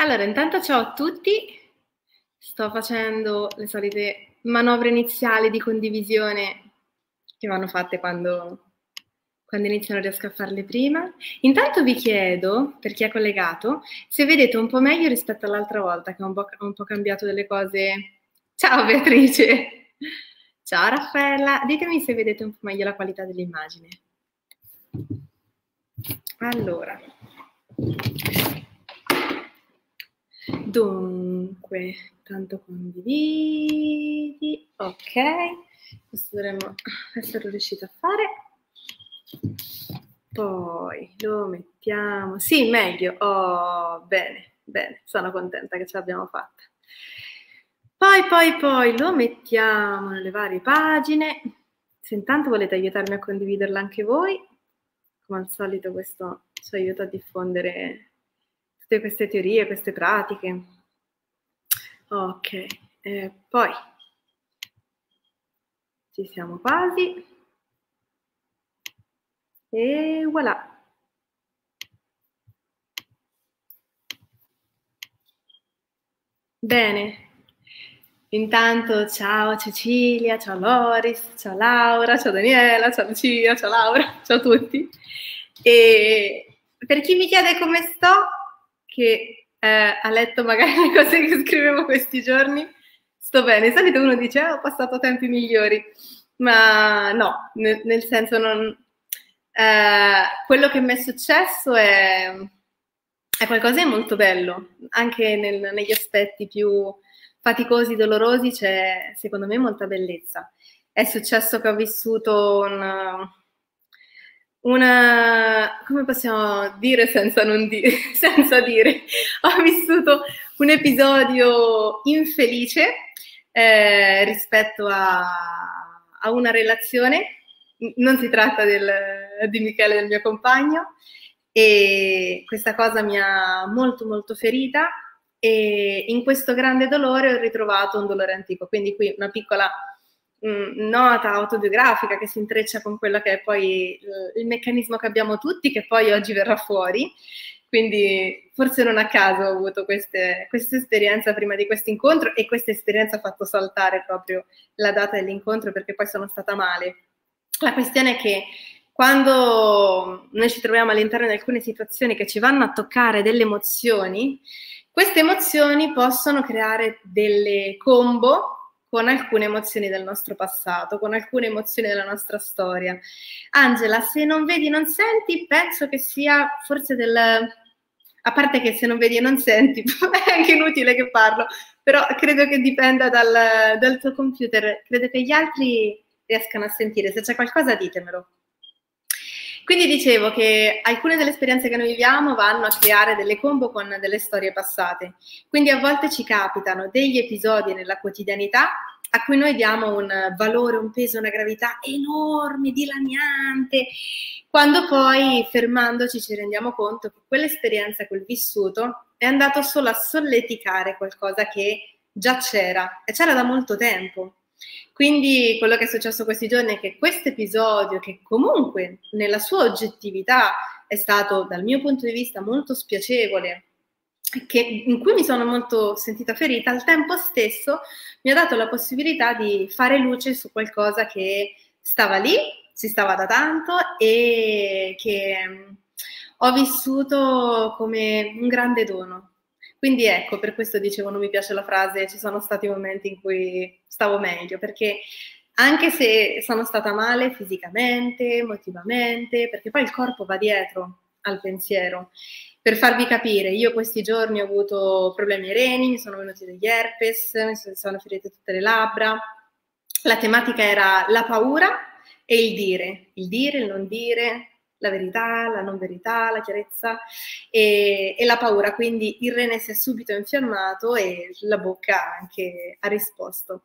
Allora, intanto ciao a tutti, sto facendo le solite manovre iniziali di condivisione che vanno fatte quando inizio non riesco a farle prima. Intanto vi chiedo, per chi è collegato, se vedete un po' meglio rispetto all'altra volta, che ho un po' cambiato delle cose. Ciao Beatrice! Ciao Raffaella, ditemi se vedete un po' meglio la qualità dell'immagine. Allora, dunque, tanto condividi, ok, questo dovremmo essere riusciti a fare, poi lo mettiamo, sì, meglio, oh, bene, sono contenta che ce l'abbiamo fatta. Poi lo mettiamo nelle varie pagine, se intanto volete aiutarmi a condividerla anche voi, come al solito questo ci aiuta a diffondere tutte queste teorie, queste pratiche. Ok, poi ci siamo quasi e voilà. Bene, intanto ciao Cecilia, ciao Loris, ciao Laura, ciao Daniela, ciao Lucia, ciao Laura, ciao a tutti. E per chi mi chiede come sto, che ha letto magari le cose che scrivevo questi giorni, sto bene. Di solito uno dice ho passato tempi migliori, ma no, nel senso non... quello che mi è successo è qualcosa di molto bello, anche negli aspetti più faticosi, dolorosi, c'è secondo me molta bellezza. È successo che ho vissuto una come possiamo dire senza non dire, senza dire, ho vissuto un episodio infelice rispetto a una relazione, non si tratta di Michele, del mio compagno, e questa cosa mi ha molto ferita e in questo grande dolore ho ritrovato un dolore antico, quindi qui una piccola nota autobiografica che si intreccia con quello che è poi il meccanismo che abbiamo tutti, che poi oggi verrà fuori. Quindi forse non a caso ho avuto questa esperienza prima di questo incontro, e questa esperienza ha fatto saltare proprio la data dell'incontro perché poi sono stata male. La questione è che quando noi ci troviamo all'interno di alcune situazioni che ci vanno a toccare delle emozioni, queste emozioni possono creare delle combo con alcune emozioni del nostro passato, con alcune emozioni della nostra storia. Angela, se non vedi non senti, penso che sia forse a parte che se non vedi e non senti, è anche inutile che parlo, però credo che dipenda dal tuo computer, credo che gli altri riescano a sentire, se c'è qualcosa ditemelo. Quindi dicevo che alcune delle esperienze che noi viviamo vanno a creare delle combo con delle storie passate, quindi a volte ci capitano degli episodi nella quotidianità a cui noi diamo un valore, un peso, una gravità enorme, dilaniante, quando poi fermandoci ci rendiamo conto che quell'esperienza, quel vissuto è andato solo a solleticare qualcosa che già c'era e c'era da molto tempo. Quindi quello che è successo questi giorni è che questo episodio, che comunque nella sua oggettività è stato dal mio punto di vista molto spiacevole, in cui mi sono molto sentita ferita, al tempo stesso mi ha dato la possibilità di fare luce su qualcosa che stava lì, si stava da tanto e che ho vissuto come un grande dono. Quindi ecco, per questo dicevo, non mi piace la frase, ci sono stati momenti in cui stavo meglio, perché anche se sono stata male fisicamente, emotivamente, perché poi il corpo va dietro al pensiero. Per farvi capire, io questi giorni ho avuto problemi ai reni, mi sono venuti degli herpes, mi sono ferite tutte le labbra. La tematica era la paura e il dire, il non dire, la verità, la non verità, la chiarezza e la paura, quindi il rene si è subito infiammato e la bocca anche ha risposto.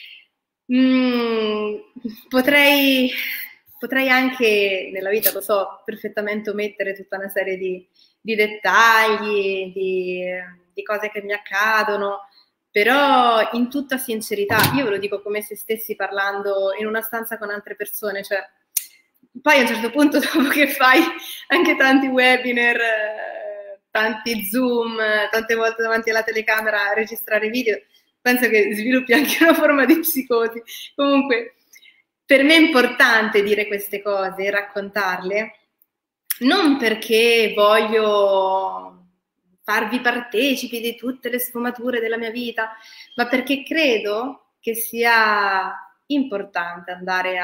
Potrei anche nella vita, lo so, perfettamente omettere tutta una serie di dettagli, di cose che mi accadono, però in tutta sincerità, io ve lo dico come se stessi parlando in una stanza con altre persone, cioè poi a un certo punto, dopo che fai anche tanti webinar, tanti Zoom, tante volte davanti alla telecamera a registrare video, penso che sviluppi anche una forma di psicosi. Comunque, per me è importante dire queste cose e raccontarle, non perché voglio farvi partecipi di tutte le sfumature della mia vita, ma perché credo che sia importante andare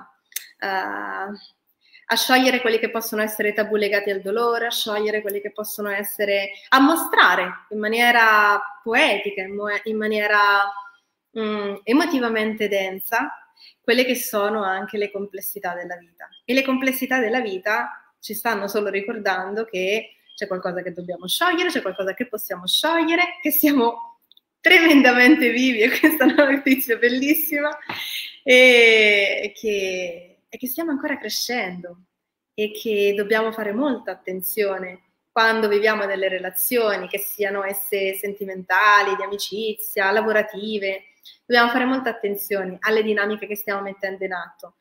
a sciogliere quelli che possono essere tabù legati al dolore, a sciogliere quelli che possono essere, a mostrare in maniera poetica, in maniera emotivamente densa, quelle che sono anche le complessità della vita. E le complessità della vita ci stanno solo ricordando che c'è qualcosa che dobbiamo sciogliere, c'è qualcosa che possiamo sciogliere, che siamo tremendamente vivi, e questa è una notizia bellissima, e che stiamo ancora crescendo e che dobbiamo fare molta attenzione quando viviamo delle relazioni, che siano esse sentimentali, di amicizia, lavorative. Dobbiamo fare molta attenzione alle dinamiche che stiamo mettendo in atto,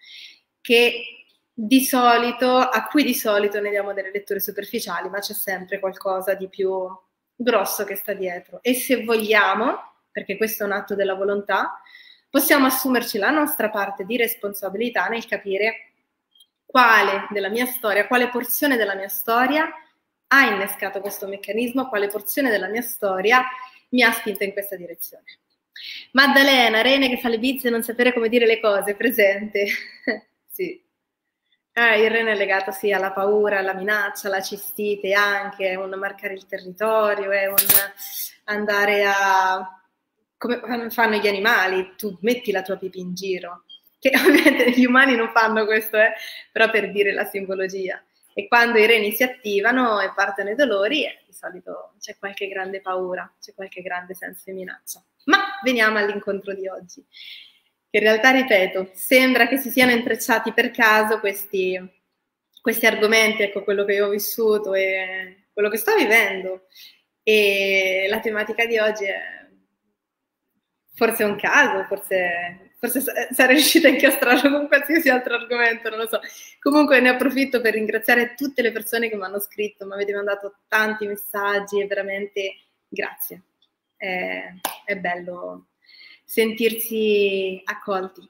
a cui di solito ne diamo delle letture superficiali, ma c'è sempre qualcosa di più grosso che sta dietro. E se vogliamo, perché questo è un atto della volontà, possiamo assumerci la nostra parte di responsabilità nel capire quale porzione della mia storia ha innescato questo meccanismo, quale porzione della mia storia mi ha spinto in questa direzione. Maddalena, Rene che fa le bizze e non sapere come dire le cose, presente. Sì. Il rene è legato sì alla paura, alla minaccia, alla cistite anche, è un marcare il territorio, è un andare come fanno gli animali, tu metti la tua pipì in giro, che ovviamente gli umani non fanno questo, però per dire la simbologia. E quando i reni si attivano e partono i dolori, di solito c'è qualche grande paura, c'è qualche grande senso di minaccia. Ma veniamo all'incontro di oggi. In realtà, ripeto, sembra che si siano intrecciati per caso questi argomenti, ecco quello che io ho vissuto e quello che sto vivendo. E la tematica di oggi è forse un caso, forse sarei riuscita a incastrarlo con qualsiasi altro argomento, non lo so. Comunque ne approfitto per ringraziare tutte le persone che mi hanno scritto, mi avete mandato tanti messaggi e veramente grazie. È bello sentirsi accolti.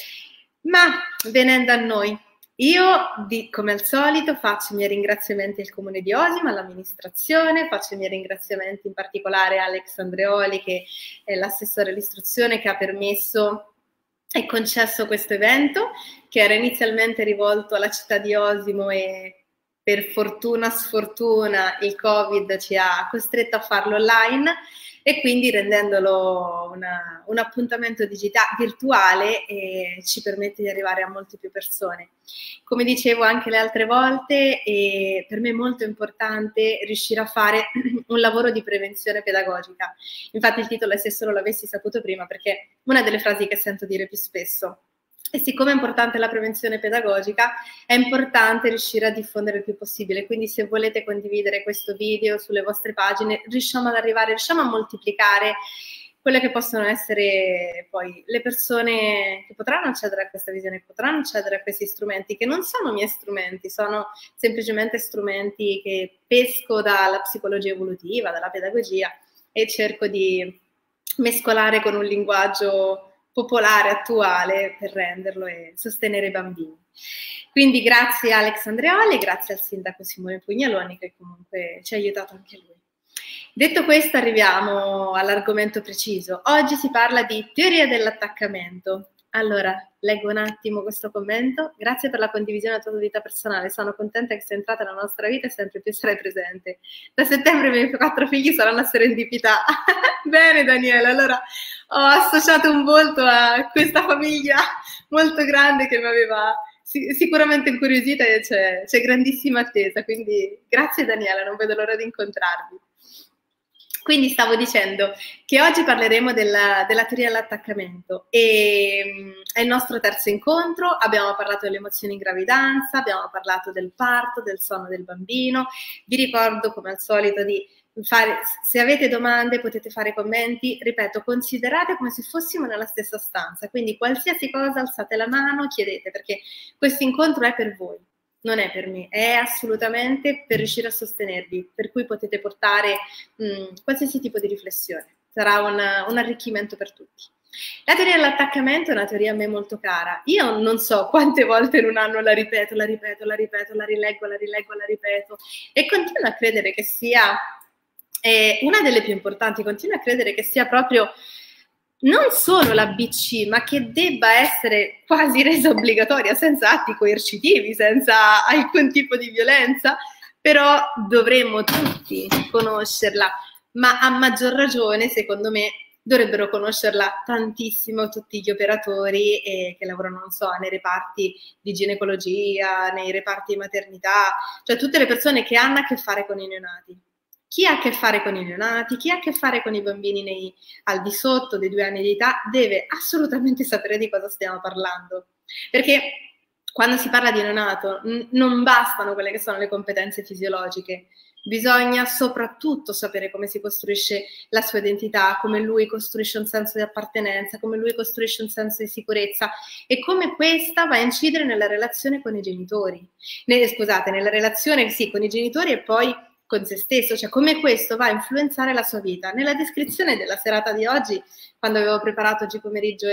Ma venendo a noi, io come al solito faccio i miei ringraziamenti al Comune di Osimo, all'amministrazione, faccio i miei ringraziamenti in particolare a Alex Andreoli, che è l'assessore all'istruzione, che ha permesso e concesso questo evento, che era inizialmente rivolto alla città di Osimo e per fortuna, sfortuna, il Covid ci ha costretto a farlo online, e quindi rendendolo un appuntamento virtuale ci permette di arrivare a molte più persone. Come dicevo anche le altre volte, per me è molto importante riuscire a fare un lavoro di prevenzione pedagogica. Infatti il titolo è "Se solo l'avessi saputo prima", perché una delle frasi che sento dire più spesso. E siccome è importante la prevenzione pedagogica, è importante riuscire a diffondere il più possibile. Quindi se volete condividere questo video sulle vostre pagine, riusciamo a moltiplicare quelle che possono essere poi le persone che potranno accedere a questa visione, che potranno accedere a questi strumenti, che non sono miei strumenti, sono semplicemente strumenti che pesco dalla psicologia evolutiva, dalla pedagogia, e cerco di mescolare con un linguaggio popolare, attuale, per renderlo e sostenere i bambini. Quindi grazie a Alex Andreoli e grazie al sindaco Simone Pugnaloni, che comunque ci ha aiutato anche lui. Detto questo, arriviamo all'argomento preciso. Oggi si parla di teoria dell'attaccamento. Allora, leggo un attimo questo commento. Grazie per la condivisione della tua vita personale. Sono contenta che sei entrata nella nostra vita e sempre più sarai presente. Da settembre i miei 4 figli saranno a serendipità. Bene Daniela, allora ho associato un volto a questa famiglia molto grande che mi aveva sicuramente incuriosita, e c'è grandissima attesa. Quindi grazie Daniela, non vedo l'ora di incontrarvi. Quindi stavo dicendo che oggi parleremo della teoria dell'attaccamento, e è il nostro terzo incontro. Abbiamo parlato delle emozioni in gravidanza, abbiamo parlato del parto, del sonno del bambino. Vi ricordo come al solito di fare, se avete domande potete fare commenti, ripeto, considerate come se fossimo nella stessa stanza, quindi qualsiasi cosa alzate la mano, chiedete, perché questo incontro è per voi. non è per me, è assolutamente per riuscire a sostenervi, per cui potete portare qualsiasi tipo di riflessione, sarà un arricchimento per tutti. La teoria dell'attaccamento è una teoria a me molto cara. Io non so quante volte in un anno la ripeto, la ripeto, la ripeto, la rileggo, la rileggo, la ripeto e continuo a credere che sia una delle più importanti, continuo a credere che sia proprio non solo la BC, ma che debba essere quasi resa obbligatoria, senza atti coercitivi, senza alcun tipo di violenza, però dovremmo tutti conoscerla, ma a maggior ragione, secondo me, dovrebbero conoscerla tantissimo tutti gli operatori che lavorano, non so, nei reparti di ginecologia, nei reparti di maternità, cioè tutte le persone che hanno a che fare con i neonati. Chi ha a che fare con i neonati, chi ha a che fare con i bambini al di sotto dei 2 anni di età, deve assolutamente sapere di cosa stiamo parlando. Perché quando si parla di neonato non bastano quelle che sono le competenze fisiologiche, bisogna soprattutto sapere come si costruisce la sua identità, come lui costruisce un senso di appartenenza, come lui costruisce un senso di sicurezza e come questa va a incidere nella relazione con i genitori. Nella relazione sì, con i genitori e poi con se stesso, cioè come questo va a influenzare la sua vita. Nella descrizione della serata di oggi, quando avevo preparato oggi pomeriggio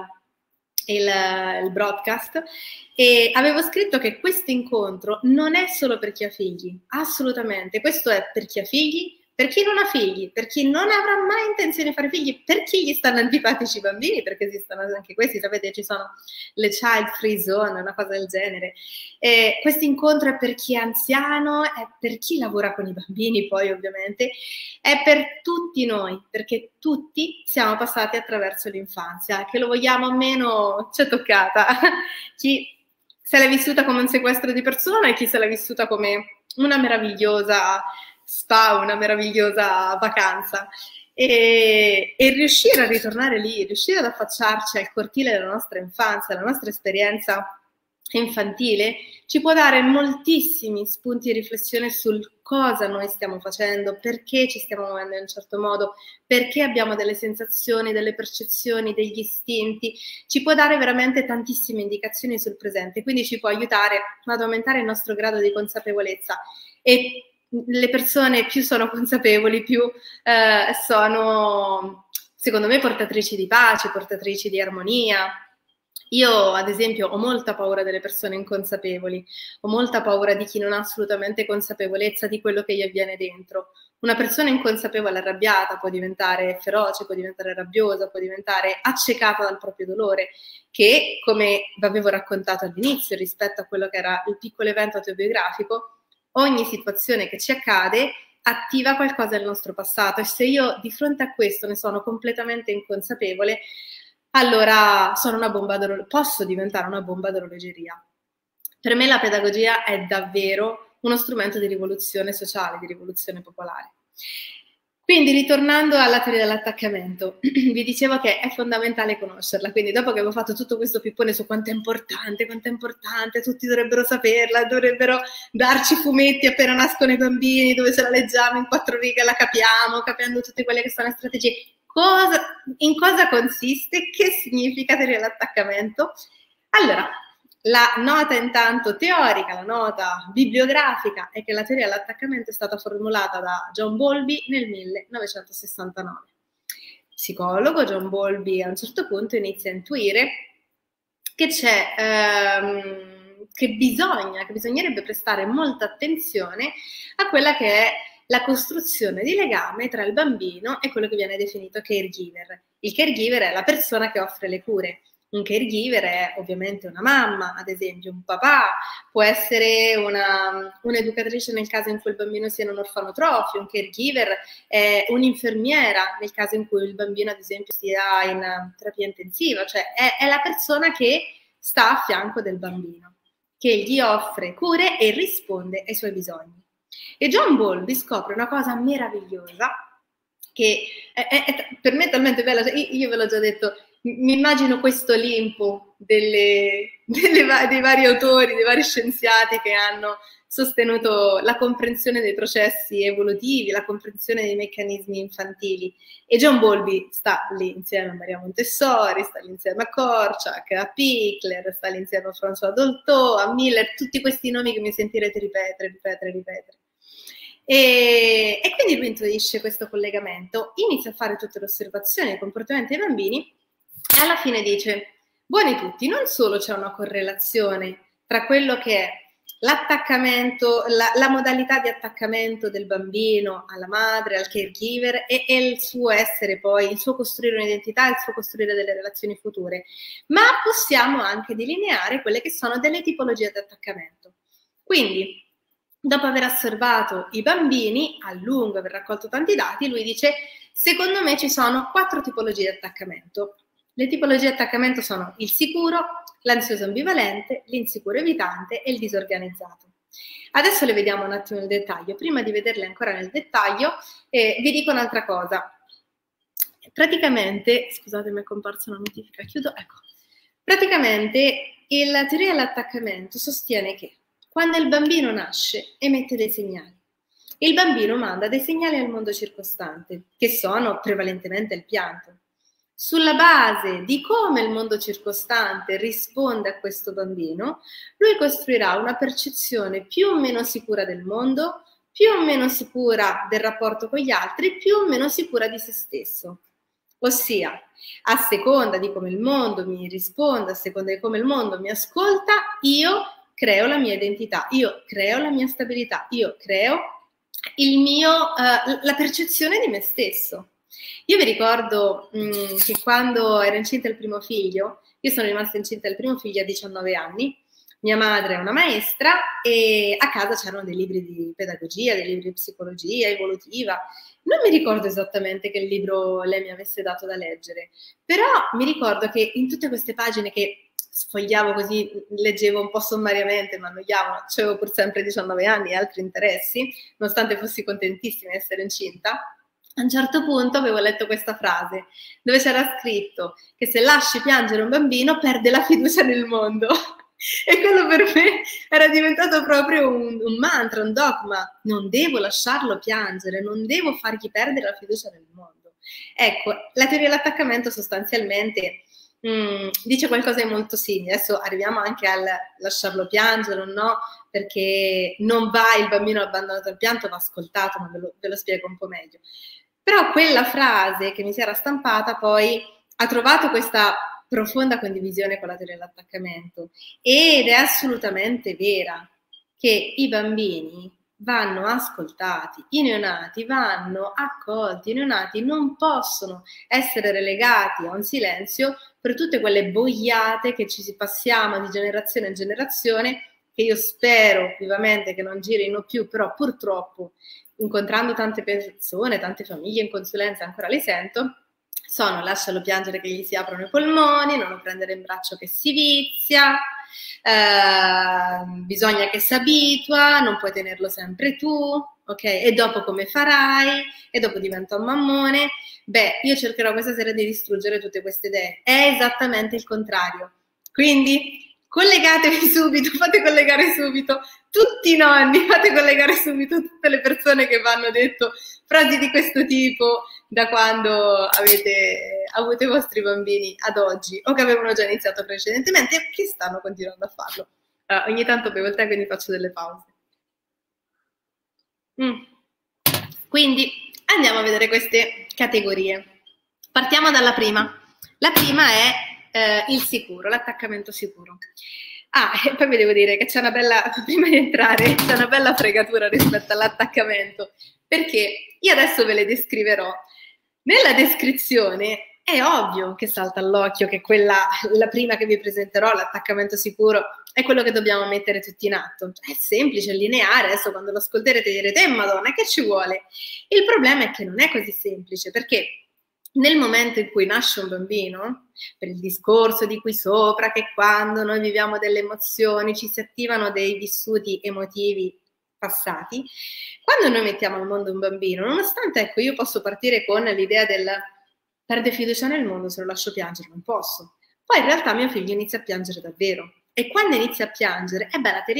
il broadcast, e avevo scritto che questo incontro non è solo per chi ha figli, assolutamente, questo è per chi ha figli, per chi non ha figli, per chi non avrà mai intenzione di fare figli, per chi gli stanno antipatici i bambini, perché esistono anche questi, sapete, ci sono le child free zone, una cosa del genere. Questo incontro è per chi è anziano, è per chi lavora con i bambini poi ovviamente, è per tutti noi, perché tutti siamo passati attraverso l'infanzia, che lo vogliamo o meno ci è toccata. Chi se l'è vissuta come un sequestro di persona e chi se l'è vissuta come una meravigliosa spa, una meravigliosa vacanza. E riuscire a ritornare lì, riuscire ad affacciarci al cortile della nostra infanzia, la nostra esperienza infantile, ci può dare moltissimi spunti di riflessione sul cosa noi stiamo facendo, perché ci stiamo muovendo in un certo modo, perché abbiamo delle sensazioni, delle percezioni, degli istinti, ci può dare veramente tantissime indicazioni sul presente, quindi ci può aiutare ad aumentare il nostro grado di consapevolezza e le persone più sono consapevoli, più sono, secondo me, portatrici di pace, portatrici di armonia. Io, ad esempio, ho molta paura delle persone inconsapevoli, ho molta paura di chi non ha assolutamente consapevolezza di quello che gli avviene dentro. Una persona inconsapevole, arrabbiata, può diventare feroce, può diventare rabbiosa, può diventare accecata dal proprio dolore, che, come vi avevo raccontato all'inizio, rispetto a quello che era il piccolo evento autobiografico, ogni situazione che ci accade attiva qualcosa del nostro passato e se io di fronte a questo ne sono completamente inconsapevole, allora posso diventare una bomba d'orologeria. Per me la pedagogia è davvero uno strumento di rivoluzione sociale, di rivoluzione popolare. Quindi, ritornando alla teoria dell'attaccamento, vi dicevo che è fondamentale conoscerla, quindi dopo che avevo fatto tutto questo pippone su quanto è importante, tutti dovrebbero saperla, dovrebbero darci fumetti appena nascono i bambini, dove se la leggiamo in 4 righe la capiamo, capendo tutte quelle che sono le strategie. In cosa consiste? Che significa teoria dell'attaccamento? Allora, la nota intanto teorica, la nota bibliografica è che la teoria dell'attaccamento è stata formulata da John Bowlby nel 1969. Psicologo, John Bowlby a un certo punto inizia a intuire che che bisognerebbe prestare molta attenzione a quella che è la costruzione di legame tra il bambino e quello che viene definito caregiver. Il caregiver è la persona che offre le cure. Un caregiver è ovviamente una mamma, ad esempio un papà, può essere un'educatrice nel caso in cui il bambino sia in un orfanotrofio, un caregiver è un'infermiera nel caso in cui il bambino ad esempio sia in terapia intensiva, cioè è la persona che sta a fianco del bambino, che gli offre cure e risponde ai suoi bisogni. E John Bowlby scopre una cosa meravigliosa che per me è talmente bella, cioè io ve l'ho già detto, mi immagino questo Olimpo dei vari autori, dei vari scienziati che hanno sostenuto la comprensione dei processi evolutivi, la comprensione dei meccanismi infantili. E John Bowlby sta lì insieme a Maria Montessori, sta lì insieme a Korczak, a Pichler, sta lì insieme a François Dolto, a Miller, tutti questi nomi che mi sentirete ripetere. E quindi lui intuisce questo collegamento, inizia a fare tutte le osservazioni dei comportamenti dei bambini e alla fine dice: buoni tutti, non solo c'è una correlazione tra quello che è l'attaccamento, la modalità di attaccamento del bambino alla madre, al caregiver e il suo essere poi, il suo costruire un'identità, il suo costruire delle relazioni future, ma possiamo anche delineare quelle che sono delle tipologie di attaccamento. Quindi, dopo aver osservato i bambini, a lungo aver raccolto tanti dati, lui dice: secondo me ci sono 4 tipologie di attaccamento. Le tipologie di attaccamento sono il sicuro, l'ansioso ambivalente, l'insicuro evitante e il disorganizzato. Adesso le vediamo un attimo nel dettaglio. Prima di vederle ancora nel dettaglio, vi dico un'altra cosa. Praticamente, scusate, mi è comparsa una notifica, chiudo, ecco. Praticamente la teoria dell'attaccamento sostiene che quando il bambino nasce emette dei segnali. Il bambino manda dei segnali al mondo circostante, che sono prevalentemente il pianto. Sulla base di come il mondo circostante risponde a questo bambino, lui costruirà una percezione più o meno sicura del mondo, più o meno sicura del rapporto con gli altri, più o meno sicura di se stesso. Ossia, a seconda di come il mondo mi risponde, a seconda di come il mondo mi ascolta, io creo la mia identità, io creo la mia stabilità, io creo la percezione di me stesso. Io vi ricordo che quando ero incinta del primo figlio, io sono rimasta incinta del primo figlio a 19 anni, mia madre è una maestra e a casa c'erano dei libri di pedagogia, dei libri di psicologia evolutiva. Non mi ricordo esattamente che libro lei mi avesse dato da leggere, però mi ricordo che in tutte queste pagine che sfogliavo così, leggevo un po' sommariamente, ma annoiavo, avevo pur sempre 19 anni e altri interessi, nonostante fossi contentissima di essere incinta. A un certo punto avevo letto questa frase, dove c'era scritto che se lasci piangere un bambino perde la fiducia nel mondo. E quello per me era diventato proprio un mantra, un dogma. Non devo lasciarlo piangere, non devo fargli perdere la fiducia nel mondo. Ecco, la teoria dell'attaccamento sostanzialmente dice qualcosa di molto simile. Adesso arriviamo anche al lasciarlo piangere o no, perché non va il bambino abbandonato al pianto, va ascoltato, ma ve lo spiego un po' meglio. Però quella frase che mi si era stampata poi ha trovato questa profonda condivisione con la teoria dell'attaccamento ed è assolutamente vera che i bambini vanno ascoltati, i neonati vanno accolti, i neonati non possono essere relegati a un silenzio per tutte quelle boiate che ci passiamo di generazione in generazione, che io spero vivamente che non girino più, però purtroppo incontrando tante persone, tante famiglie in consulenza ancora le sento, sono lascialo piangere che gli si aprono i polmoni, non lo prendere in braccio che si vizia, bisogna che si abitua, non puoi tenerlo sempre tu, ok? E dopo come farai? E dopo diventa un mammone? Beh, io cercherò questa sera di distruggere tutte queste idee. È esattamente il contrario. Quindi collegatevi subito, fate collegare subito tutti i nonni, fate collegare subito tutte le persone che vi hanno detto frasi di questo tipo da quando avete avuto i vostri bambini ad oggi o che avevano già iniziato precedentemente e che stanno continuando a farlo. Ogni tanto bevo il tè, quindi faccio delle pause. Quindi andiamo a vedere queste categorie. Partiamo dalla prima. La prima è il sicuro, l'attaccamento sicuro. E poi vi devo dire che c'è una bella, prima di entrare, c'è una bella fregatura rispetto all'attaccamento, perché io adesso ve le descriverò. Nella descrizione è ovvio che salta all'occhio che quella, la prima che vi presenterò, l'attaccamento sicuro, è quello che dobbiamo mettere tutti in atto. È semplice, è lineare, adesso quando lo ascolterete direte, Madonna, che ci vuole? Il problema è che non è così semplice, perché nel momento in cui nasce un bambino, per il discorso di qui sopra, che quando noi viviamo delle emozioni ci si attivano dei vissuti emotivi passati, quando noi mettiamo al mondo un bambino, nonostante ecco io posso partire con l'idea del perde fiducia nel mondo se lo lascio piangere, non posso. Poi in realtà mio figlio inizia a piangere davvero e quando inizia a piangere, la teoria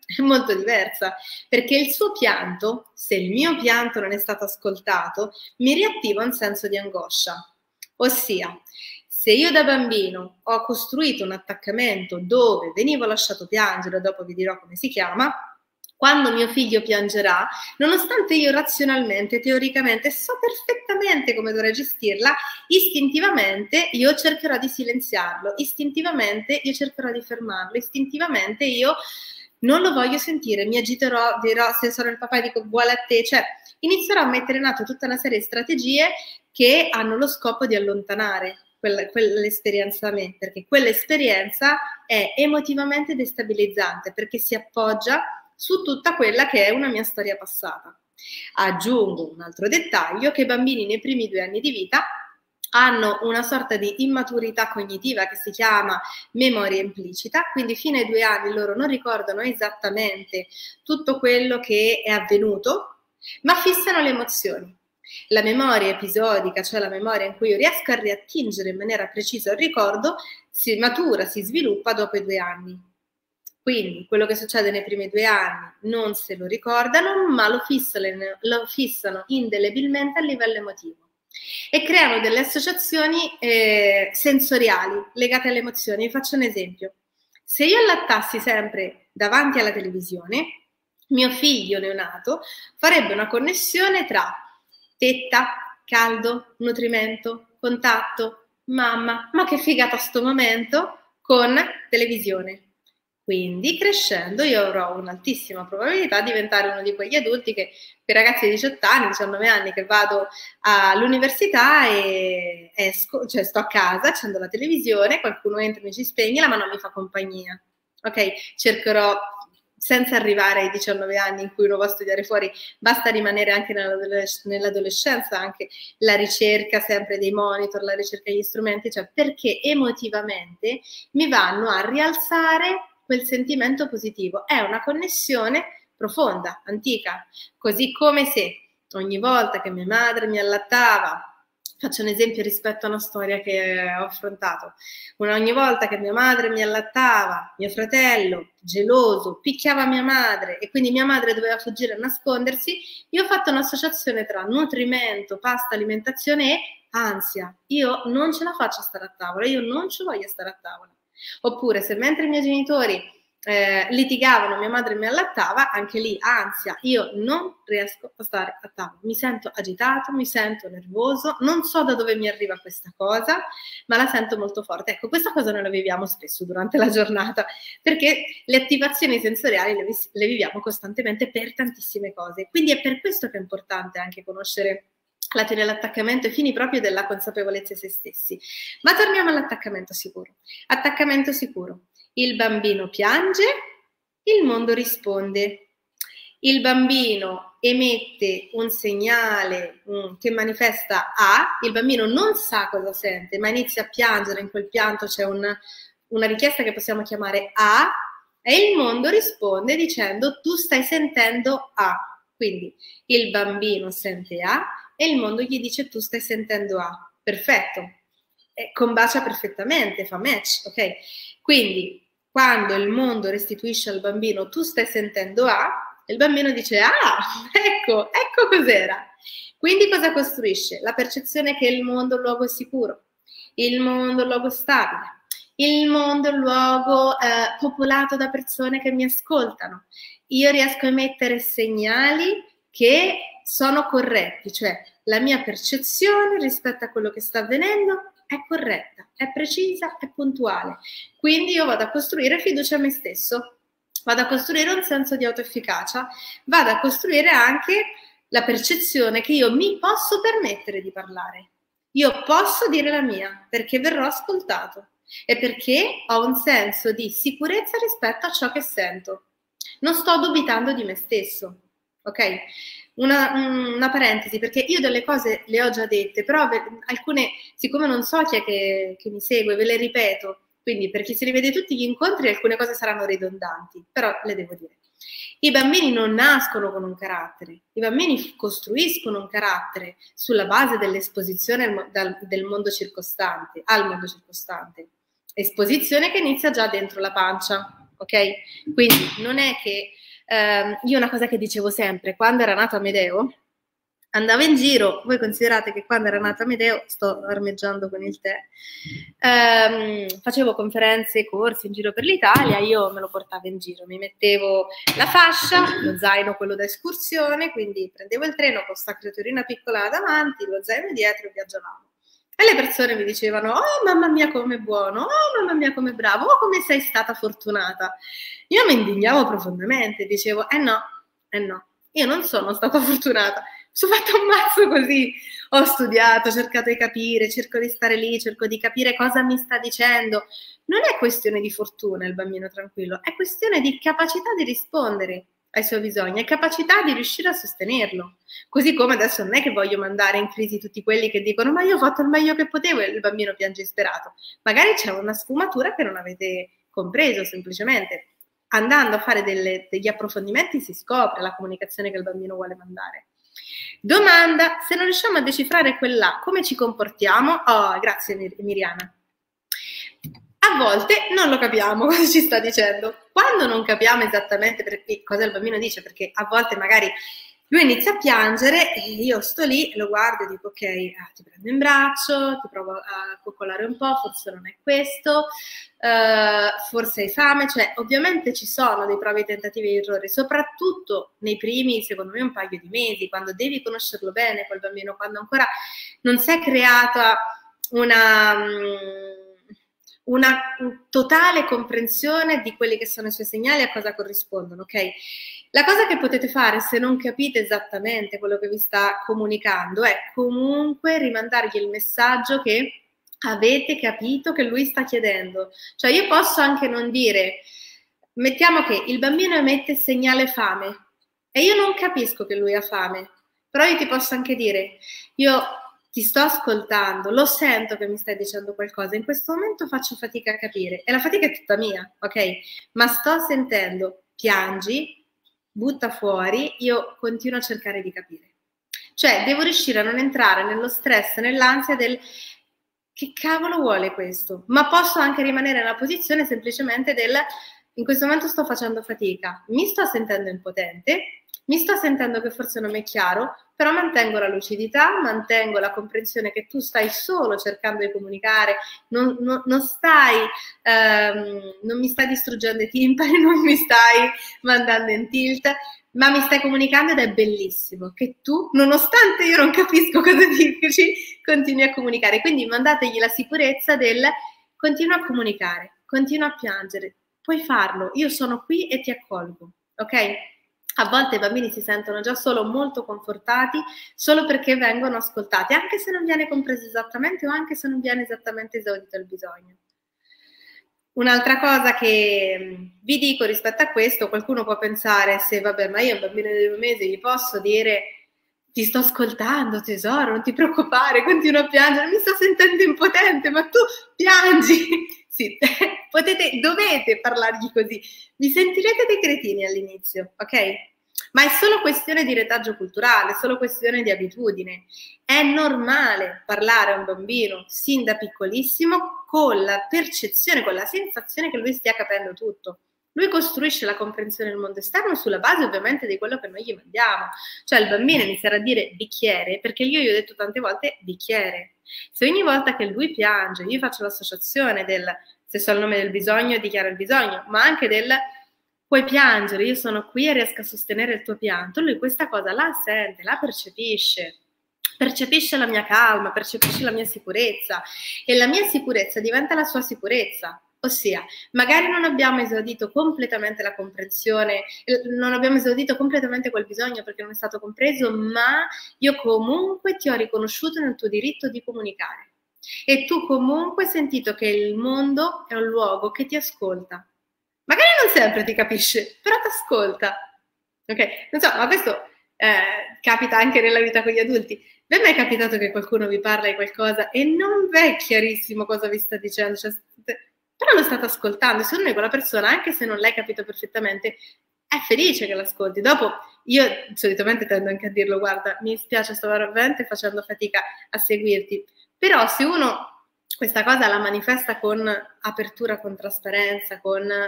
è molto diversa, perché il suo pianto, se il mio pianto non è stato ascoltato, mi riattiva un senso di angoscia. Ossia, se io da bambino ho costruito un attaccamento dove venivo lasciato piangere, dopo vi dirò come si chiama, quando mio figlio piangerà, nonostante io razionalmente, teoricamente, so perfettamente come dovrei gestirla, istintivamente io cercherò di silenziarlo, istintivamente io cercherò di fermarlo, istintivamente io non lo voglio sentire, mi agiterò, dirò se sono il papà dico vuole a te, cioè inizierò a mettere in atto tutta una serie di strategie che hanno lo scopo di allontanare quell'esperienza da me, perché quell'esperienza è emotivamente destabilizzante, perché si appoggia su tutta quella che è una mia storia passata. Aggiungo un altro dettaglio, che i bambini nei primi 2 anni di vita hanno una sorta di immaturità cognitiva che si chiama memoria implicita, quindi fino ai 2 anni loro non ricordano esattamente tutto quello che è avvenuto, ma fissano le emozioni. La memoria episodica, cioè la memoria in cui io riesco a riattingere in maniera precisa il ricordo, si matura, si sviluppa dopo i 2 anni. Quindi quello che succede nei primi 2 anni non se lo ricordano, ma lo fissano indelebilmente a livello emotivo e creano delle associazioni sensoriali legate alle emozioni. Vi faccio un esempio. Se io allattassi sempre davanti alla televisione, mio figlio neonato farebbe una connessione tra tetta, caldo, nutrimento, contatto, mamma, ma che figata sto momento, con televisione. Quindi crescendo io avrò un'altissima probabilità di diventare uno di quegli adulti che, per ragazzi di 18 anni, 19 anni, che vado all'università e esco, cioè sto a casa, accendo la televisione, qualcuno entra e mi ci spegne, ma non mi fa compagnia. Ok? Cercherò, senza arrivare ai 19 anni in cui uno va a studiare fuori, basta rimanere anche nell'adolescenza, anche la ricerca sempre dei monitor, la ricerca degli strumenti, cioè perché emotivamente mi vanno a rialzare quel sentimento positivo. È una connessione profonda, antica, così come se ogni volta che mia madre mi allattava, faccio un esempio rispetto a una storia che ho affrontato, ogni volta che mia madre mi allattava, mio fratello, geloso, picchiava mia madre e quindi mia madre doveva fuggire e nascondersi, io ho fatto un'associazione tra nutrimento, pasta, alimentazione e ansia. Io non ce la faccio a stare a tavola, io non ci voglio stare a tavola. Oppure se mentre i miei genitori litigavano, mia madre mi allattava, anche lì ansia, io non riesco a stare a tavola, mi sento agitato, mi sento nervoso, non so da dove mi arriva questa cosa, ma la sento molto forte. Ecco, questa cosa noi la viviamo spesso durante la giornata, perché le attivazioni sensoriali le viviamo costantemente per tantissime cose, quindi è per questo che è importante anche conoscere la teoria dell'attaccamento ai fini proprio della consapevolezza di se stessi. Ma torniamo all'attaccamento sicuro. Attaccamento sicuro. Il bambino piange, il mondo risponde. Il bambino emette un segnale che manifesta A, il bambino non sa cosa sente, ma inizia a piangere, in quel pianto c'è una richiesta che possiamo chiamare A, e il mondo risponde dicendo tu stai sentendo A. Quindi il bambino sente A, e il mondo gli dice tu stai sentendo A. Perfetto, combacia perfettamente, fa match, ok? Quindi quando il mondo restituisce al bambino tu stai sentendo A, il bambino dice ecco cos'era. Quindi cosa costruisce? La percezione che il mondo è un luogo sicuro, il mondo è un luogo stabile, il mondo è un luogo popolato da persone che mi ascoltano. Io riesco a emettere segnali che sono corretti, cioè la mia percezione rispetto a quello che sta avvenendo è corretta, è precisa, è puntuale. Quindi io vado a costruire fiducia a me stesso, vado a costruire un senso di autoefficacia, vado a costruire anche la percezione che io mi posso permettere di parlare. Io posso dire la mia perché verrò ascoltato e perché ho un senso di sicurezza rispetto a ciò che sento. Non sto dubitando di me stesso, ok? Una parentesi, perché io delle cose le ho già dette, però alcune, siccome non so chi è che mi segue, ve le ripeto, quindi per chi si rivede tutti gli incontri alcune cose saranno ridondanti, però le devo dire. I bambini non nascono con un carattere, i bambini costruiscono un carattere sulla base dell'esposizione del mondo circostante, al mondo circostante, esposizione che inizia già dentro la pancia. ok? Quindi non è che io una cosa che dicevo sempre, quando era nato Amedeo, andavo in giro, voi considerate che quando era nato Amedeo, sto armeggiando con il tè, facevo conferenze, corsi in giro per l'Italia, io me lo portavo in giro, mi mettevo la fascia, lo zaino quello da escursione, quindi prendevo il treno con sta creaturina piccola davanti, lo zaino dietro e viaggiavamo. E le persone mi dicevano, oh mamma mia com'è buono, oh mamma mia com'è bravo, oh come sei stata fortunata. Io mi indignavo profondamente, dicevo, no, io non sono stata fortunata, mi sono fatta un mazzo così, ho studiato, ho cercato di capire, cerco di stare lì, cerco di capire cosa mi sta dicendo. Non è questione di fortuna il bambino tranquillo, è questione di capacità di rispondere ai suoi bisogni, è capacità di riuscire a sostenerlo. Così come adesso non è che voglio mandare in crisi tutti quelli che dicono ma io ho fatto il meglio che potevo e il bambino piange disperato. Magari c'è una sfumatura che non avete compreso, semplicemente andando a fare degli approfondimenti si scopre la comunicazione che il bambino vuole mandare. Domanda, se non riusciamo a decifrare quella, come ci comportiamo? Oh, grazie Miriana. A volte non lo capiamo cosa ci sta dicendo. Quando non capiamo esattamente cosa il bambino dice, perché a volte magari lui inizia a piangere e io sto lì, lo guardo e dico ok, ti prendo in braccio, ti provo a coccolare un po', forse non è questo, forse hai fame, cioè ovviamente ci sono dei provi tentativi e errori, soprattutto nei primi, secondo me, un paio di mesi, quando devi conoscerlo bene quel bambino, quando ancora non si è creata una totale comprensione di quelli che sono i suoi segnali e a cosa corrispondono, ok? La cosa che potete fare se non capite esattamente quello che vi sta comunicando è comunque rimandargli il messaggio che avete capito che lui sta chiedendo. Cioè io posso anche non dire, mettiamo che il bambino emette segnale fame e io non capisco che lui ha fame, però io ti posso anche dire, io ti sto ascoltando, lo sento che mi stai dicendo qualcosa, in questo momento faccio fatica a capire e la fatica è tutta mia, ok? Ma sto sentendo, piangi, butta fuori, io continuo a cercare di capire. Cioè devo riuscire a non entrare nello stress, nell'ansia del che cavolo vuole questo? Ma posso anche rimanere nella posizione semplicemente del in questo momento sto facendo fatica, mi sto sentendo impotente, mi sto sentendo che forse non mi è chiaro, però mantengo la lucidità, mantengo la comprensione che tu stai solo cercando di comunicare, non mi stai distruggendo i timpani, non mi stai mandando in tilt, ma mi stai comunicando ed è bellissimo che tu, nonostante io non capisco cosa dici, continui a comunicare. Quindi mandategli la sicurezza del continua a comunicare, continua a piangere, puoi farlo, io sono qui e ti accolgo, ok? A volte i bambini si sentono già solo molto confortati solo perché vengono ascoltati, anche se non viene compreso esattamente o anche se non viene esattamente esaudito il bisogno. Un'altra cosa che vi dico rispetto a questo, qualcuno può pensare, se vabbè, ma io un bambino di 2 mesi gli posso dire ti sto ascoltando tesoro, non ti preoccupare, continuo a piangere, mi sto sentendo impotente, ma tu piangi. Sì, dovete parlargli così, vi sentirete dei cretini all'inizio, ok? Ma è solo questione di retaggio culturale, è solo questione di abitudine. È normale parlare a un bambino sin da piccolissimo con la percezione, con la sensazione che lui stia capendo tutto. Lui costruisce la comprensione del mondo esterno sulla base ovviamente di quello che noi gli mandiamo. Cioè il bambino inizierà a dire bicchiere, perché io gli ho detto tante volte bicchiere. Se ogni volta che lui piange, io faccio l'associazione del, se so il nome del bisogno, dichiaro il bisogno, ma anche del puoi piangere, io sono qui e riesco a sostenere il tuo pianto, lui questa cosa la sente, la percepisce la mia calma, percepisce la mia sicurezza e la mia sicurezza diventa la sua sicurezza. Ossia, magari non abbiamo esaudito completamente la comprensione, non abbiamo esaudito completamente quel bisogno perché non è stato compreso, ma io comunque ti ho riconosciuto nel tuo diritto di comunicare. E tu comunque hai sentito che il mondo è un luogo che ti ascolta. Magari non sempre ti capisce, però ti ascolta. Ok? Non so, ma questo capita anche nella vita con gli adulti. Vi è mai capitato che qualcuno vi parla di qualcosa e non vi è chiarissimo cosa vi sta dicendo? Cioè, però lo state ascoltando, secondo me quella persona, anche se non l'hai capito perfettamente, è felice che l'ascolti. Dopo, io solitamente tendo anche a dirlo, guarda, mi dispiace, sto veramente facendo fatica a seguirti. Però se uno questa cosa la manifesta con apertura, con trasparenza, con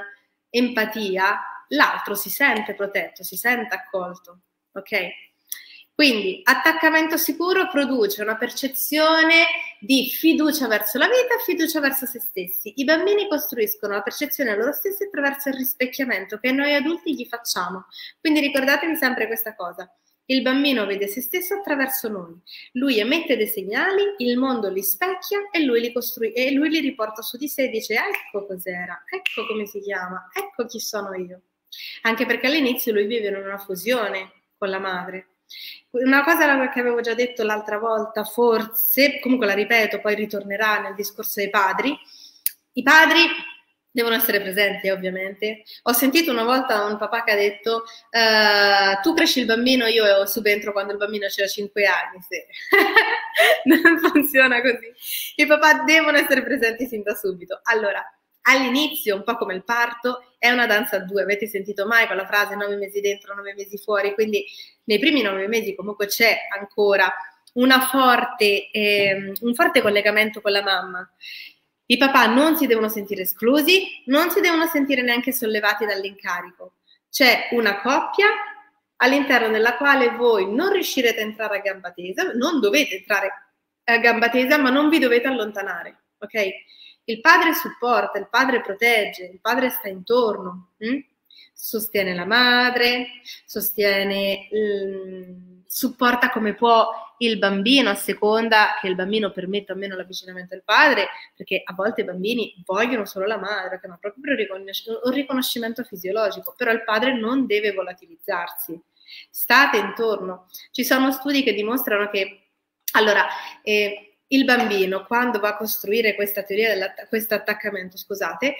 empatia, l'altro si sente protetto, si sente accolto, ok? Quindi attaccamento sicuro produce una percezione di fiducia verso la vita e fiducia verso se stessi. I bambini costruiscono la percezione a loro stessi attraverso il rispecchiamento che noi adulti gli facciamo. Quindi ricordatevi sempre questa cosa. Il bambino vede se stesso attraverso noi. Lui emette dei segnali, il mondo li specchia e lui li riporta su di sé e dice ecco cos'era, ecco come si chiama, ecco chi sono io. Anche perché all'inizio lui vive in una fusione con la madre. Una cosa che avevo già detto l'altra volta, forse, comunque la ripeto, poi ritornerà nel discorso dei padri. I padri devono essere presenti, ovviamente. Ho sentito una volta un papà che ha detto tu cresci il bambino, io subentro quando il bambino c'era 5 anni. Sì. Non funziona così. I papà devono essere presenti sin da subito. Allora, all'inizio, un po' come il parto, è una danza a due. Avete sentito mai quella frase 9 mesi dentro, 9 mesi fuori? Quindi nei primi 9 mesi comunque c'è ancora un forte collegamento con la mamma. I papà non si devono sentire esclusi, non si devono sentire neanche sollevati dall'incarico. C'è una coppia all'interno della quale voi non riuscirete a entrare a gamba tesa, non dovete entrare a gamba tesa, ma non vi dovete allontanare, ok? Il padre supporta, il padre protegge, il padre sta intorno, sostiene la madre, supporta come può il bambino a seconda che il bambino permetta o meno l'avvicinamento al padre, perché a volte i bambini vogliono solo la madre, ma proprio per un riconoscimento fisiologico, però il padre non deve volatilizzarsi. State intorno. Ci sono studi che dimostrano che, allora, il bambino quando va a costruire questa teoria questo attaccamento, scusate,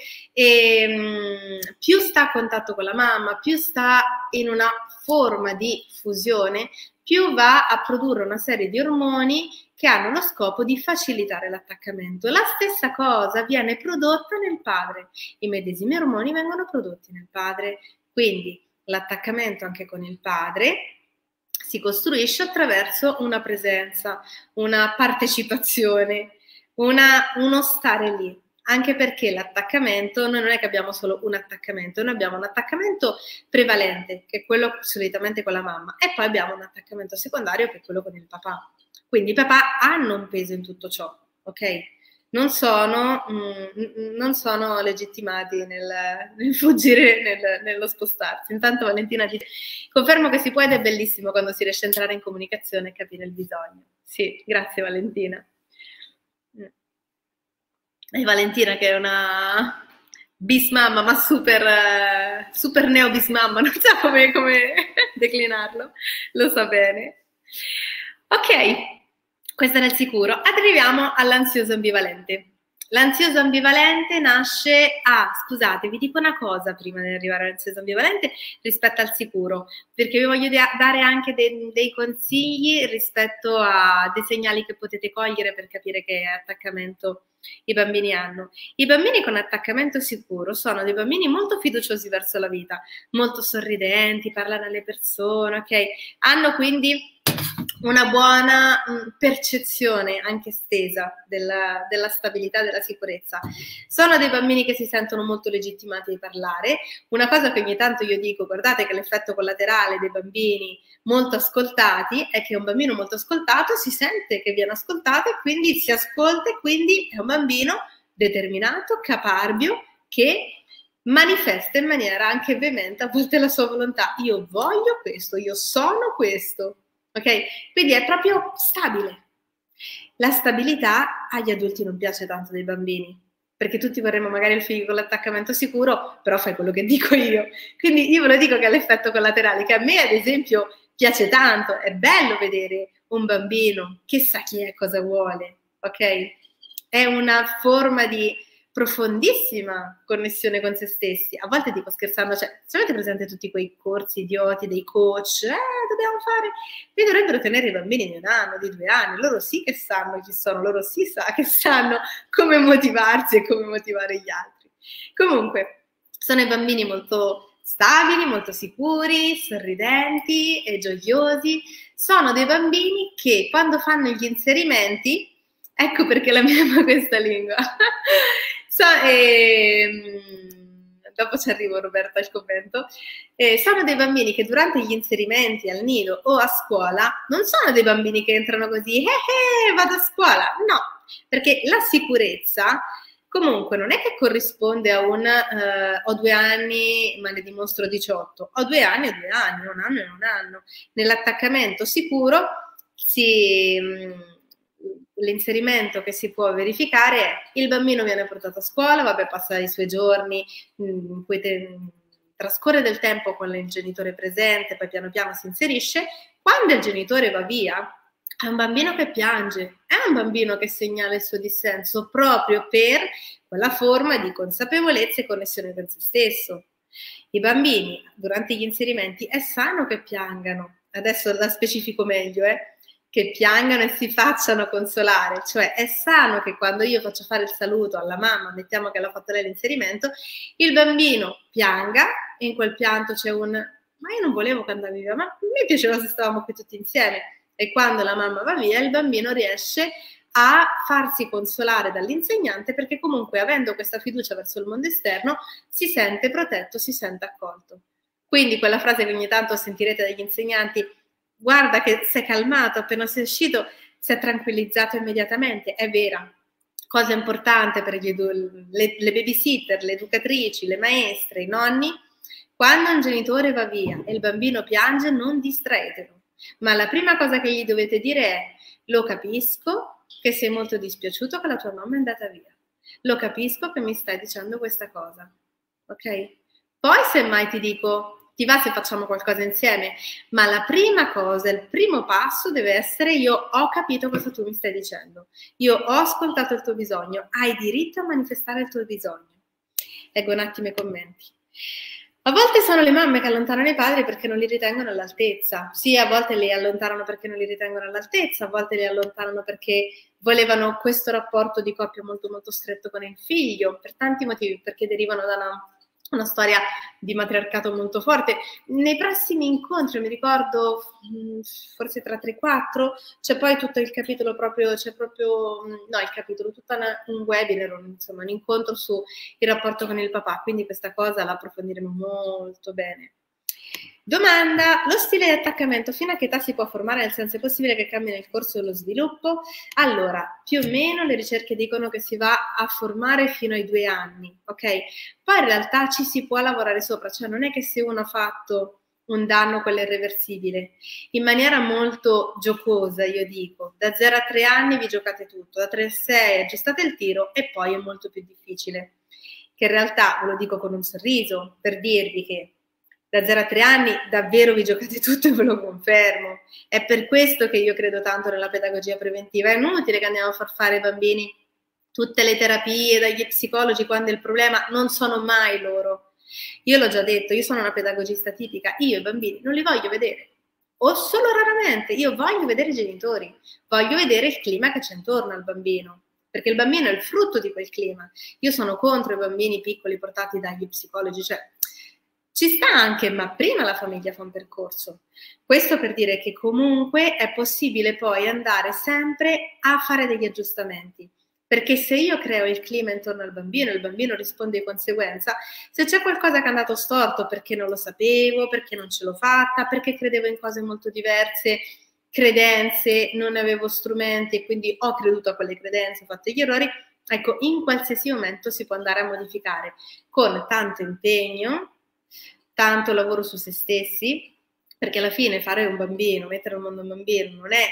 più sta a contatto con la mamma, più sta in una forma di fusione, più va a produrre una serie di ormoni che hanno lo scopo di facilitare l'attaccamento. La stessa cosa viene prodotta nel padre. I medesimi ormoni vengono prodotti nel padre. Quindi l'attaccamento anche con il padre si costruisce attraverso una presenza, una partecipazione, uno stare lì. Anche perché l'attaccamento, noi non è che abbiamo solo un attaccamento, noi abbiamo un attaccamento prevalente, che è quello solitamente con la mamma, e poi abbiamo un attaccamento secondario, che è quello con il papà. Quindi i papà hanno un peso in tutto ciò, ok? Non sono legittimati nel fuggire, nello spostarsi. Intanto Valentina dice, confermo che si può ed è bellissimo quando si riesce a entrare in comunicazione e capire il bisogno. Sì, grazie Valentina. E Valentina che è una bis mamma, ma super neo bis mamma, non so come declinarlo, lo sa bene. Ok, questo era il sicuro. Arriviamo all'ansioso ambivalente. L'ansioso ambivalente nasce scusate, vi dico una cosa prima di arrivare all'ansioso ambivalente rispetto al sicuro, perché vi voglio dare anche dei consigli rispetto a dei segnali che potete cogliere per capire che attaccamento i bambini hanno. I bambini con attaccamento sicuro sono dei bambini molto fiduciosi verso la vita, molto sorridenti, parlano alle persone, ok? Hanno quindi una buona percezione anche estesa della stabilità, della sicurezza. Sono dei bambini che si sentono molto legittimati di parlare. Una cosa che ogni tanto io dico, guardate che l'effetto collaterale dei bambini molto ascoltati è che un bambino molto ascoltato si sente che viene ascoltato e quindi si ascolta e quindi è un bambino determinato, caparbio, che manifesta in maniera anche veemente a volte la sua volontà. Io voglio questo, io sono questo. Ok? Quindi è proprio stabile. La stabilità agli adulti non piace tanto dei bambini, perché tutti vorremmo magari il figlio con l'attaccamento sicuro, però fai quello che dico io. Quindi io ve lo dico che è l'effetto collaterale, che a me ad esempio piace tanto, è bello vedere un bambino che sa chi è, cosa vuole, ok? È una forma di profondissima connessione con se stessi. A volte dico scherzando, cioè, se avete presente tutti quei corsi idioti dei coach, dobbiamo fare, li dovrebbero tenere i bambini di 1 anno, di 2 anni, loro sì che sanno chi sono, loro sì che sanno come motivarsi e come motivare gli altri. Comunque, sono i bambini molto stabili, molto sicuri, sorridenti e gioiosi. Sono dei bambini che quando fanno gli inserimenti, ecco perché la mia ama questa lingua, dopo ci arrivo Roberta al commento, sono dei bambini che durante gli inserimenti al nido o a scuola non sono dei bambini che entrano così, vado a scuola, no, perché la sicurezza comunque non è che corrisponde a un ho 2 anni ma ne dimostro 18, ho 2 anni, 1 anno e 1 anno. Nell'attaccamento sicuro l'inserimento che si può verificare è il bambino viene portato a scuola, vabbè, passa i suoi giorni, in cui trascorre del tempo con il genitore presente, poi piano piano si inserisce. Quando il genitore va via, è un bambino che piange, è un bambino che segnala il suo dissenso proprio per quella forma di consapevolezza e connessione con se stesso. I bambini durante gli inserimenti è sano che piangano, adesso la specifico meglio, che piangano e si facciano consolare, cioè è sano che quando io faccio fare il saluto alla mamma, mettiamo che l'ha fatto lei l'inserimento, il bambino pianga e in quel pianto c'è un ma io non volevo che andavi via, ma mi piaceva se stavamo qui tutti insieme. E quando la mamma va via, il bambino riesce a farsi consolare dall'insegnante perché comunque avendo questa fiducia verso il mondo esterno si sente protetto, si sente accolto. Quindi quella frase che ogni tanto sentirete dagli insegnanti, guarda che sei calmato, appena sei uscito si è tranquillizzato immediatamente, è vera. Cosa importante per le babysitter, le educatrici, le maestre, i nonni, quando un genitore va via e il bambino piange non distraetelo. Ma la prima cosa che gli dovete dire è lo capisco che sei molto dispiaciuto che la tua mamma è andata via, lo capisco che mi stai dicendo questa cosa, ok? Poi semmai ti dico ti va se facciamo qualcosa insieme, ma la prima cosa, il primo passo deve essere io ho capito cosa tu mi stai dicendo, io ho ascoltato il tuo bisogno, hai diritto a manifestare il tuo bisogno. Leggo un attimo i commenti. A volte sono le mamme che allontanano i padri perché non li ritengono all'altezza. Sì, a volte li allontanano perché non li ritengono all'altezza, a volte li allontanano perché volevano questo rapporto di coppia molto molto stretto con il figlio, per tanti motivi, perché derivano da una storia di matriarcato molto forte. Nei prossimi incontri, mi ricordo, forse tra 3-4, c'è poi tutto il capitolo proprio, tutto un webinar, insomma, un incontro sul rapporto con il papà, quindi questa cosa la approfondiremo molto bene. Domanda, lo stile di attaccamento fino a che età si può formare, nel senso è possibile che cambi nel corso dello sviluppo? Allora, più o meno le ricerche dicono che si va a formare fino ai 2 anni, ok? Poi in realtà ci si può lavorare sopra, cioè non è che se uno ha fatto un danno quello è irreversibile. In maniera molto giocosa io dico, da 0 a 3 anni vi giocate tutto, da 3 a 6 aggiustate il tiro e poi è molto più difficile. Che in realtà, ve lo dico con un sorriso, per dirvi che da 0 a 3 anni davvero vi giocate tutto e ve lo confermo. È per questo che io credo tanto nella pedagogia preventiva. È inutile che andiamo a far fare ai bambini tutte le terapie dagli psicologi quando il problema non sono mai loro. Io l'ho già detto, io sono una pedagogista tipica, io i bambini non li voglio vedere, o solo raramente, io voglio vedere i genitori, voglio vedere il clima che c'è intorno al bambino, perché il bambino è il frutto di quel clima. Io sono contro i bambini piccoli portati dagli psicologi, cioè ci sta anche, ma prima la famiglia fa un percorso. Questo per dire che comunque è possibile poi andare sempre a fare degli aggiustamenti, perché se io creo il clima intorno al bambino, il bambino risponde di conseguenza, se c'è qualcosa che è andato storto perché non lo sapevo, perché non ce l'ho fatta, perché credevo in cose molto diverse, credenze, non avevo strumenti e quindi ho creduto a quelle credenze, ho fatto gli errori, ecco, in qualsiasi momento si può andare a modificare con tanto impegno, tanto lavoro su se stessi, perché alla fine fare un bambino, mettere al mondo un bambino non è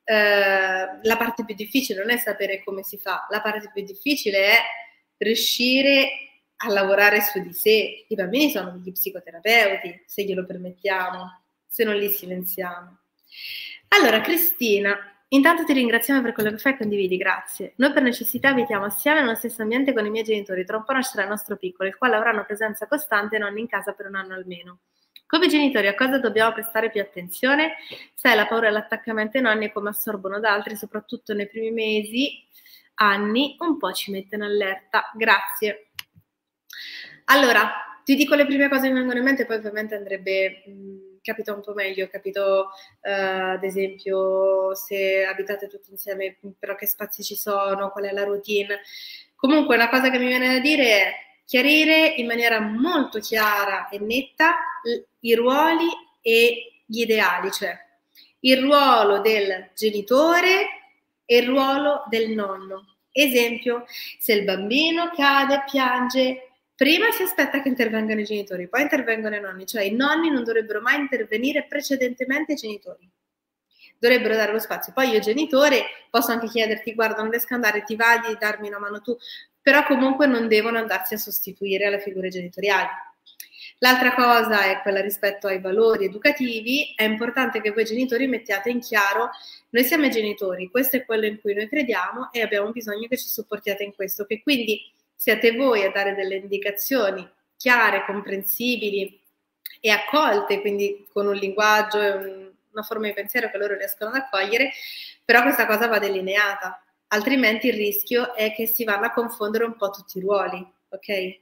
la parte più difficile, non è sapere come si fa, la parte più difficile è riuscire a lavorare su di sé. I bambini sono degli psicoterapeuti, se glielo permettiamo, se non li silenziamo. Allora, Cristina, intanto ti ringraziamo per quello che fai e condividi, grazie. Noi per necessità abitiamo assieme nello stesso ambiente con i miei genitori, tra un po' nascerà il nostro piccolo, il quale avrà una presenza costante e nonni in casa per 1 anno almeno. Come genitori a cosa dobbiamo prestare più attenzione? Sai, la paura e l'attaccamento ai nonni e come assorbono da altri, soprattutto nei primi mesi, anni, un po' ci mettono allerta. Grazie. Allora, ti dico le prime cose che mi vengono in mente, poi ovviamente andrebbe capito un po' meglio, capito ad esempio se abitate tutti insieme, però che spazi ci sono, qual è la routine. Comunque una cosa che mi viene da dire è chiarire in maniera molto chiara e netta i ruoli e gli ideali, cioè il ruolo del genitore e il ruolo del nonno. Esempio, se il bambino cade, piange, prima si aspetta che intervengano i genitori, poi intervengono i nonni, cioè i nonni non dovrebbero mai intervenire precedentemente ai genitori. Dovrebbero dare lo spazio. Poi io genitore posso anche chiederti, guarda, non riesco ad andare, ti va di darmi una mano tu? Però comunque non devono andarsi a sostituire alle figure genitoriali. L'altra cosa è quella rispetto ai valori educativi. È importante che voi genitori mettiate in chiaro: noi siamo i genitori, questo è quello in cui noi crediamo e abbiamo bisogno che ci supportiate in questo, che quindi siate voi a dare delle indicazioni chiare, comprensibili e accolte, quindi con un linguaggio e una forma di pensiero che loro riescono ad accogliere, però questa cosa va delineata, altrimenti il rischio è che si vanno a confondere un po' tutti i ruoli, ok?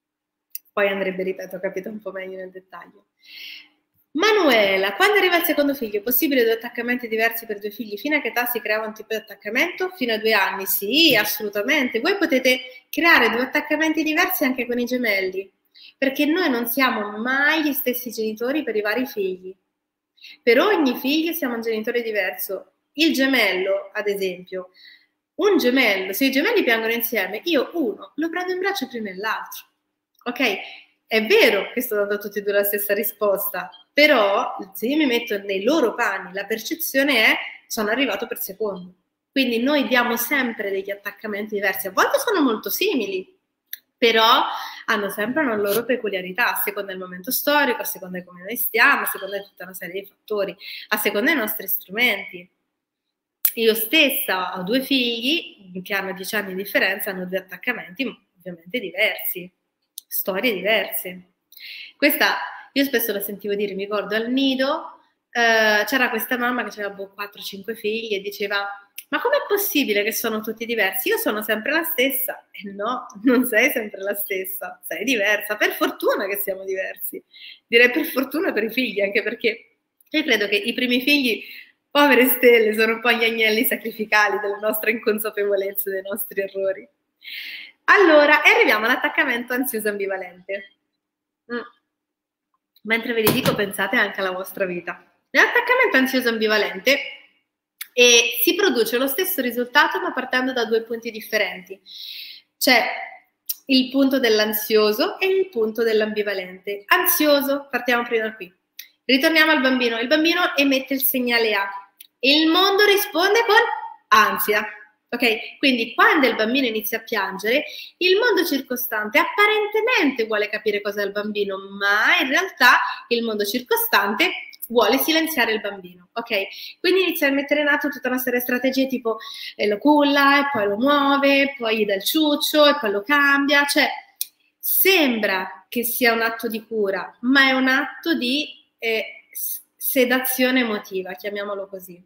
Poi andrebbe, ripeto, capito un po' meglio nel dettaglio. Manuela, quando arriva il secondo figlio, è possibile 2 attaccamenti diversi per 2 figli? Fino a che età si crea un tipo di attaccamento? Fino a 2 anni? Sì, assolutamente. Voi potete creare 2 attaccamenti diversi anche con i gemelli, perché noi non siamo mai gli stessi genitori per i vari figli. Per ogni figlio siamo un genitore diverso. Il gemello, ad esempio, un gemello, se i gemelli piangono insieme, io uno lo prendo in braccio prima dell'altro. Ok? È vero che sto dando a tutti e due la stessa risposta, però se io mi metto nei loro panni, la percezione è: sono arrivato per secondo. Quindi noi diamo sempre degli attaccamenti diversi, a volte sono molto simili, però hanno sempre una loro peculiarità, a seconda del momento storico, a seconda di come noi stiamo, a seconda di tutta una serie di fattori, a seconda dei nostri strumenti. Io stessa ho 2 figli che hanno 10 anni di differenza, hanno 2 attaccamenti ovviamente diversi, storie diverse. Questa io spesso la sentivo dire, mi ricordo al nido, c'era questa mamma che aveva 4-5 figli e diceva: ma com'è possibile che sono tutti diversi? Io sono sempre la stessa. E no, non sei sempre la stessa, sei diversa. Per fortuna che siamo diversi. Direi per fortuna per i figli, anche perché io credo che i primi figli, povere stelle, sono un po' gli agnelli sacrificali delle nostre inconsapevolezze, dei nostri errori. Allora, e arriviamo all'attaccamento ansioso ambivalente. Mentre ve li dico, pensate anche alla vostra vita. Nell'attaccamento ansioso ambivalente si produce lo stesso risultato ma partendo da 2 punti differenti. C'è il punto dell'ansioso e il punto dell'ambivalente. Ansioso, partiamo prima da qui. Ritorniamo al bambino. Il bambino emette il segnale A. Il mondo risponde con ansia. Ok? Quindi quando il bambino inizia a piangere, il mondo circostante apparentemente vuole capire cos'è il bambino, ma in realtà il mondo circostante vuole silenziare il bambino, ok? Quindi inizia a mettere in atto tutta una serie di strategie tipo lo culla, e poi lo muove, poi gli dà il ciuccio, e poi lo cambia, cioè sembra che sia un atto di cura, ma è un atto di sedazione emotiva, chiamiamolo così.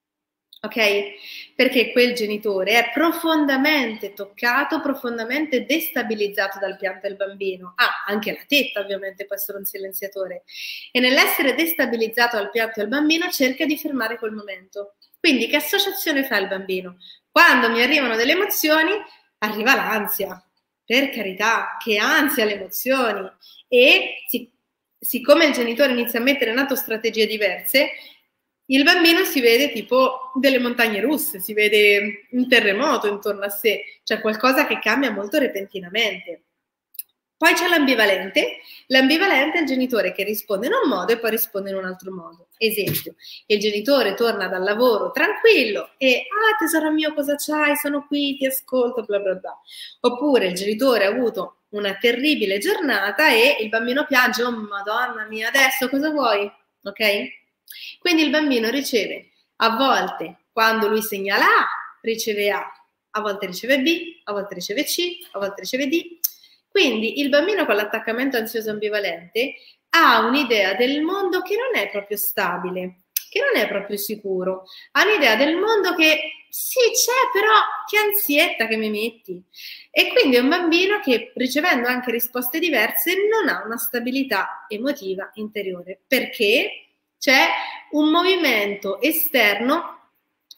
Ok? Perché quel genitore è profondamente toccato, profondamente destabilizzato dal pianto del bambino. Anche la tetta ovviamente può essere un silenziatore. E nell'essere destabilizzato dal pianto del bambino cerca di fermare quel momento. Quindi che associazione fa il bambino? Quando mi arrivano delle emozioni, arriva l'ansia. Per carità, che ansia le emozioni. E siccome il genitore inizia a mettere in atto strategie diverse, il bambino si vede tipo delle montagne russe, si vede un terremoto intorno a sé, cioè qualcosa che cambia molto repentinamente. Poi c'è l'ambivalente. L'ambivalente è il genitore che risponde in un modo e poi risponde in un altro modo. Esempio, il genitore torna dal lavoro tranquillo e tesoro mio, cosa c'hai? Sono qui, ti ascolto, bla bla bla. Oppure il genitore ha avuto una terribile giornata e il bambino piange: oh madonna mia, adesso cosa vuoi? Ok? Quindi il bambino riceve, a volte quando lui segnala A, riceve a volte riceve B, a volte riceve C, a volte riceve D. Quindi il bambino con l'attaccamento ansioso ambivalente ha un'idea del mondo che non è proprio stabile, che non è proprio sicuro. Ha un'idea del mondo che sì c'è, però che ansietta che mi metti. E quindi è un bambino che, ricevendo anche risposte diverse, non ha una stabilità emotiva interiore, perché c'è un movimento esterno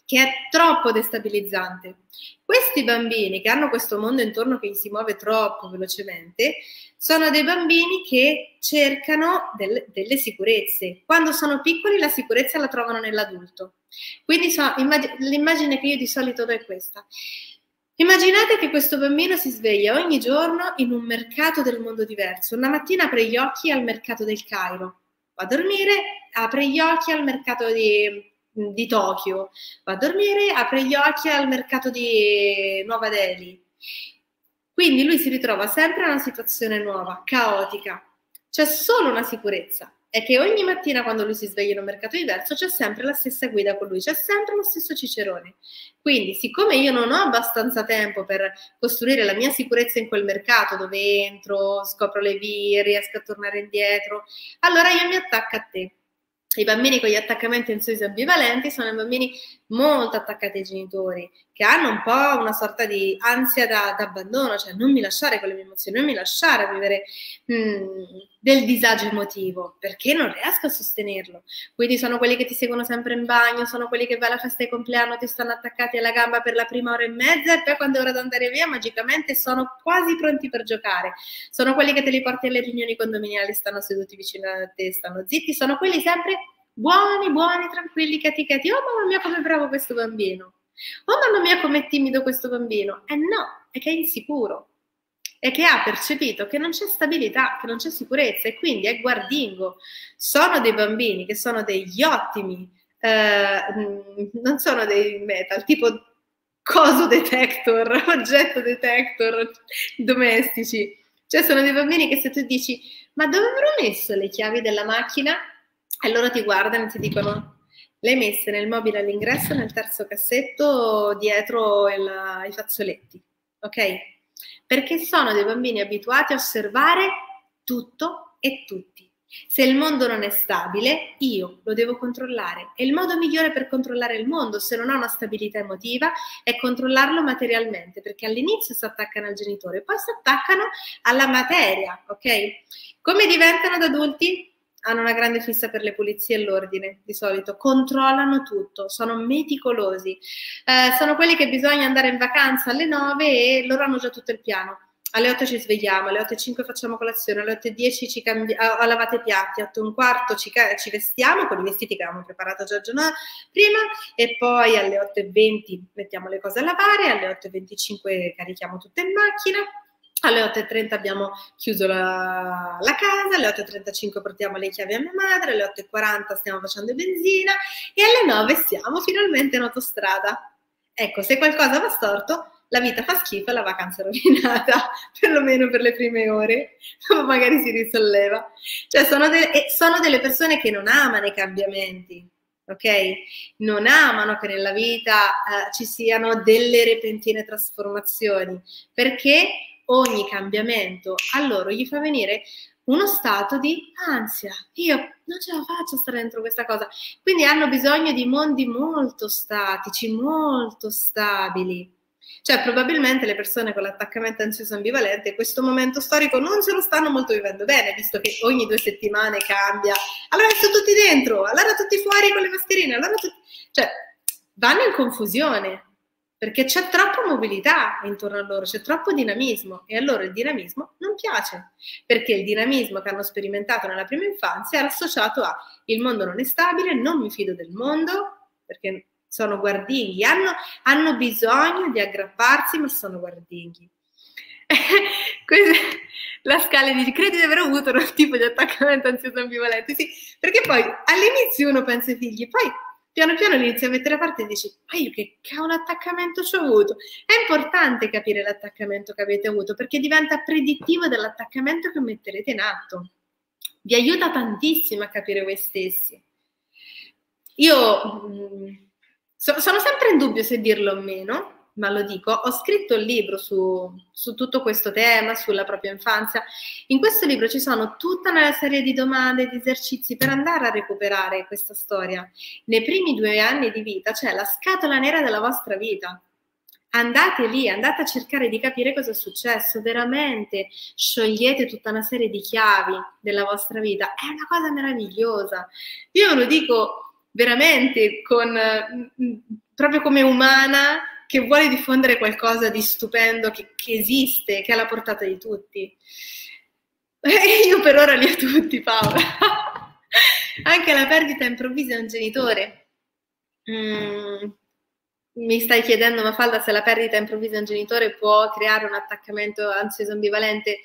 che è troppo destabilizzante. Questi bambini che hanno questo mondo intorno che gli si muove troppo velocemente sono dei bambini che cercano delle sicurezze. Quando sono piccoli la sicurezza la trovano nell'adulto. Quindi l'immagine che io di solito do è questa. Immaginate che questo bambino si sveglia ogni giorno in un mercato del mondo diverso. Una mattina apre gli occhi al mercato del Cairo, va a dormire, apre gli occhi al mercato di Tokyo, va a dormire, apre gli occhi al mercato di Nuova Delhi. Quindi lui si ritrova sempre in una situazione nuova, caotica. C'è solo una sicurezza, è che ogni mattina quando lui si sveglia in un mercato diverso c'è sempre la stessa guida con lui, c'è sempre lo stesso cicerone. Quindi, siccome io non ho abbastanza tempo per costruire la mia sicurezza in quel mercato dove entro, scopro le vie, riesco a tornare indietro, allora io mi attacco a te. I bambini con gli attaccamenti ansiosi ambivalenti sono i bambini molto attaccati ai genitori, che hanno un po' una sorta di ansia d'abbandono, cioè non mi lasciare con le mie emozioni, non mi lasciare a vivere del disagio emotivo, perché non riesco a sostenerlo. Quindi sono quelli che ti seguono sempre in bagno, sono quelli che vai alla festa di compleanno, ti stanno attaccati alla gamba per la prima ora e mezza e poi quando è ora di andare via magicamente sono quasi pronti per giocare. Sono quelli che te li porti alle riunioni condominiali, stanno seduti vicino a te, stanno zitti, sono quelli sempre buoni, tranquilli, cheti. Oh mamma mia come bravo questo bambino, oh mamma mia com'è timido questo bambino. No, è che è insicuro, è che ha percepito che non c'è stabilità, che non c'è sicurezza e quindi è guardingo. Sono dei bambini che sono degli ottimi, non sono dei metal, tipo coso detector, oggetto detector domestici. Cioè sono dei bambini che se tu dici ma dove avrò messo le chiavi della macchina? E loro ti guardano e ti dicono le hai messe nel mobile all'ingresso, nel terzo cassetto, dietro i fazzoletti, ok? Perché sono dei bambini abituati a osservare tutto e tutti. Se il mondo non è stabile, io lo devo controllare. E il modo migliore per controllare il mondo, se non ho una stabilità emotiva, è controllarlo materialmente, perché all'inizio si attaccano al genitore, poi si attaccano alla materia, ok? Come diventano da adulti? Hanno una grande fissa per le pulizie e l'ordine, di solito, controllano tutto, sono meticolosi, sono quelli che bisogna andare in vacanza alle 9 e loro hanno già tutto il piano. Alle 8 ci svegliamo, alle 8:05 facciamo colazione, alle 8:10 ci lavate i piatti, 8:15 ci vestiamo con i vestiti che avevamo preparato già il giorno prima e poi alle 8:20 mettiamo le cose a lavare, alle 8:25 carichiamo tutto in macchina. Alle 8:30 abbiamo chiuso la casa, alle 8:35 portiamo le chiavi a mia madre, alle 8:40 stiamo facendo benzina e alle 9 siamo finalmente in autostrada. Ecco, se qualcosa va storto, la vita fa schifo e la vacanza è rovinata, perlomeno per le prime ore, ma magari si risolleva. Cioè sono delle persone che non amano i cambiamenti, ok? Non amano che nella vita ci siano delle repentine trasformazioni, perché ogni cambiamento a loro gli fa venire uno stato di ansia. Io non ce la faccio a stare dentro questa cosa. Quindi hanno bisogno di mondi molto statici, molto stabili. Cioè probabilmente le persone con l'attaccamento ansioso ambivalente questo momento storico non se lo stanno molto vivendo bene, visto che ogni 2 settimane cambia. Allora sono tutti dentro, allora tutti fuori con le mascherine, allora cioè vanno in confusione. Perché c'è troppa mobilità intorno a loro, c'è troppo dinamismo e a loro il dinamismo non piace, perché il dinamismo che hanno sperimentato nella prima infanzia era associato a il mondo non è stabile, non mi fido del mondo, perché sono guardinghi, hanno bisogno di aggrapparsi ma sono guardinghi. La scala dice credi di aver avuto un tipo di attaccamento ansioso ambivalente? Sì, perché poi all'inizio uno pensa ai figli, poi piano piano inizi a mettere a parte e dici ma io che cavolo attaccamento ci ho avuto? È importante capire l'attaccamento che avete avuto perché diventa predittivo dell'attaccamento che metterete in atto. Vi aiuta tantissimo a capire voi stessi. Io sono sempre in dubbio se dirlo o meno, ma lo dico, ho scritto il libro su tutto questo tema, sulla propria infanzia. In questo libro ci sono tutta una serie di domande e di esercizi per andare a recuperare questa storia. Nei primi 2 anni di vita c'è la scatola nera della vostra vita. Andate lì, andate a cercare di capire cosa è successo, veramente sciogliete tutta una serie di chiavi della vostra vita, è una cosa meravigliosa. Io ve lo dico, veramente proprio come umana, che vuole diffondere qualcosa di stupendo che esiste, che è alla portata di tutti. E io per ora li ho tutti, Paola. Anche la perdita improvvisa di un genitore. Mi stai chiedendo, Mafalda, se la perdita improvvisa di un genitore può creare un attaccamento ansioso ambivalente?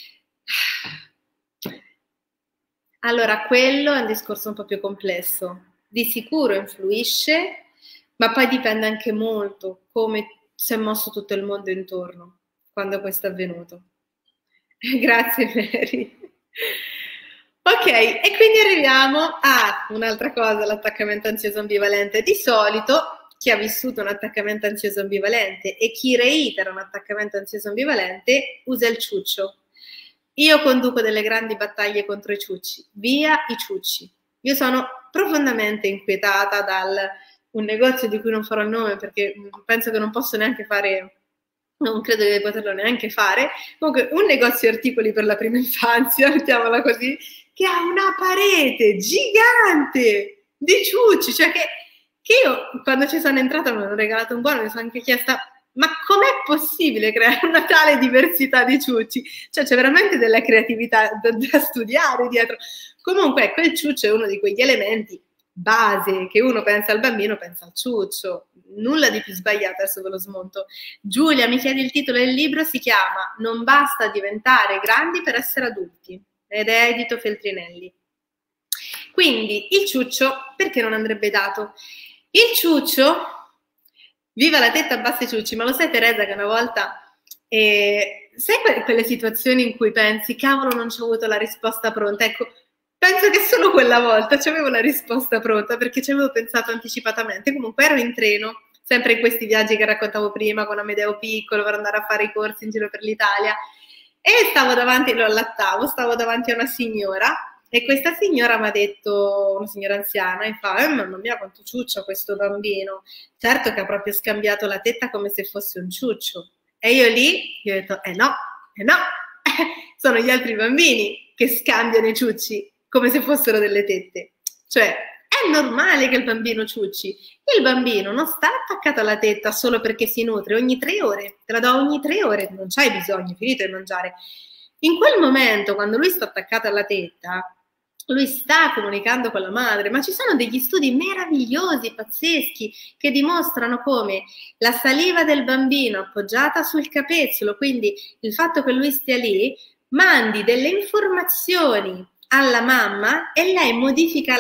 Allora, quello è un discorso un po' più complesso. Di sicuro influisce, ma poi dipende anche molto come si è mosso tutto il mondo intorno quando questo è avvenuto. Grazie, Mary. Ok, e quindi arriviamo a un'altra cosa, l'attaccamento ansioso ambivalente. Di solito chi ha vissuto un attaccamento ansioso ambivalente e chi reitera un attaccamento ansioso ambivalente usa il ciuccio. Io conduco delle grandi battaglie contro i ciucci, via i ciucci. Io sono profondamente inquietata da un negozio di cui non farò il nome perché penso che non posso neanche fare, non credo di poterlo neanche fare, comunque un negozio di articoli per la prima infanzia, mettiamola così, che ha una parete gigante di ciucci, cioè che io quando ci sono entrata mi hanno regalato un buono, mi sono anche chiesta ma com'è possibile creare una tale diversità di ciucci? Cioè c'è veramente della creatività da studiare dietro. Comunque ecco, il ciuccio è uno di quegli elementi base che uno pensa al bambino, pensa al ciuccio. Nulla di più sbagliato, adesso ve lo smonto. Giulia, mi chiedi il titolo del libro, si chiama Non basta diventare grandi per essere adulti ed è edito Feltrinelli. Quindi il ciuccio, perché non andrebbe dato? Il ciuccio, viva la tetta bassa i ciucci, ma lo sai Teresa che una volta, sai quelle situazioni in cui pensi, cavolo non ci ho avuto la risposta pronta, ecco, penso che solo quella volta ci avevo la risposta pronta perché ci avevo pensato anticipatamente, comunque ero in treno, sempre in questi viaggi che raccontavo prima con Amedeo piccolo per andare a fare i corsi in giro per l'Italia e stavo davanti, lo allattavo, stavo davanti a una signora e questa signora mi ha detto, una signora anziana, e fa, mamma mia quanto ciuccio questo bambino, certo che ha proprio scambiato la tetta come se fosse un ciuccio. E io lì, io ho detto, no, sono gli altri bambini che scambiano i ciucci come se fossero delle tette. Cioè, è normale che il bambino ciucci. Il bambino non sta attaccato alla tetta solo perché si nutre ogni 3 ore, te la do ogni 3 ore, non c'hai bisogno, finito di mangiare. In quel momento, quando lui sta attaccato alla tetta, lui sta comunicando con la madre, ma ci sono degli studi meravigliosi, pazzeschi, che dimostrano come la saliva del bambino appoggiata sul capezzolo, quindi il fatto che lui stia lì, mandi delle informazioni alla mamma e lei modifica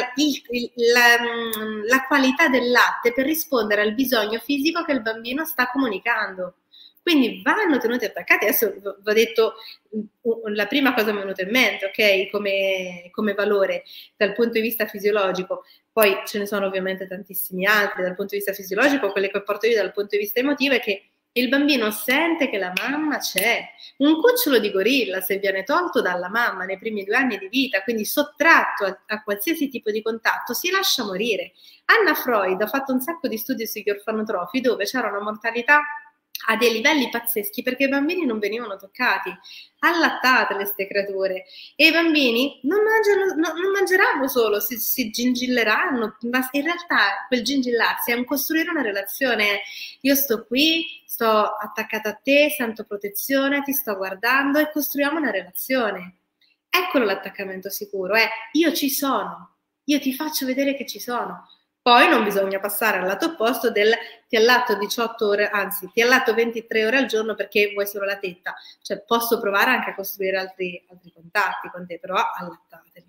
la qualità del latte per rispondere al bisogno fisico che il bambino sta comunicando. Quindi vanno tenuti attaccati. Adesso vi ho detto la prima cosa mi è venuta in mente, ok, come valore dal punto di vista fisiologico. Poi ce ne sono ovviamente tantissimi altri dal punto di vista fisiologico, quelli che porto io dal punto di vista emotivo è che il bambino sente che la mamma c'è. Un cucciolo di gorilla, se viene tolto dalla mamma nei primi 2 anni di vita, quindi sottratto a qualsiasi tipo di contatto, si lascia morire. Anna Freud ha fatto un sacco di studi sugli orfanotrofi dove c'era una mortalità a dei livelli pazzeschi perché i bambini non venivano toccati, allattate queste creature e i bambini non mangeranno solo, si gingilleranno, ma in realtà quel gingillarsi è un costruire una relazione, io sto qui, sto attaccata a te, sento protezione, ti sto guardando e costruiamo una relazione. Eccolo l'attaccamento sicuro, è io ci sono, io ti faccio vedere che ci sono. Poi non bisogna passare al lato opposto del ti allatto 18 ore, anzi ti allatto 23 ore al giorno perché vuoi solo la tetta. Cioè posso provare anche a costruire altri contatti con te, però allattateli.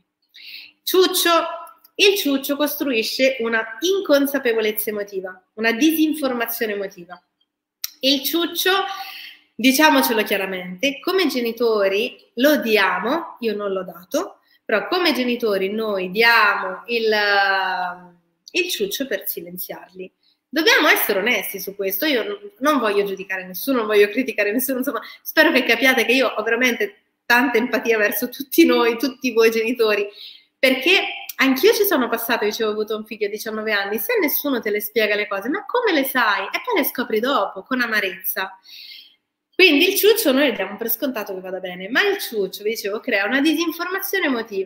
Il ciuccio costruisce una inconsapevolezza emotiva, una disinformazione emotiva. Il ciuccio, diciamocelo chiaramente, come genitori lo diamo, io non l'ho dato, però come genitori noi diamo il ciuccio per silenziarli. Dobbiamo essere onesti su questo, io non voglio giudicare nessuno, non voglio criticare nessuno, insomma, spero che capiate che io ho veramente tanta empatia verso tutti noi, tutti voi genitori, perché anch'io ci sono passata, io ho avuto un figlio a 19 anni, se nessuno te le spiega le cose, ma come le sai? E poi le scopri dopo, con amarezza. Quindi il ciuccio noi diamo per scontato che vada bene, ma il ciuccio, vi dicevo, crea una disinformazione emotiva.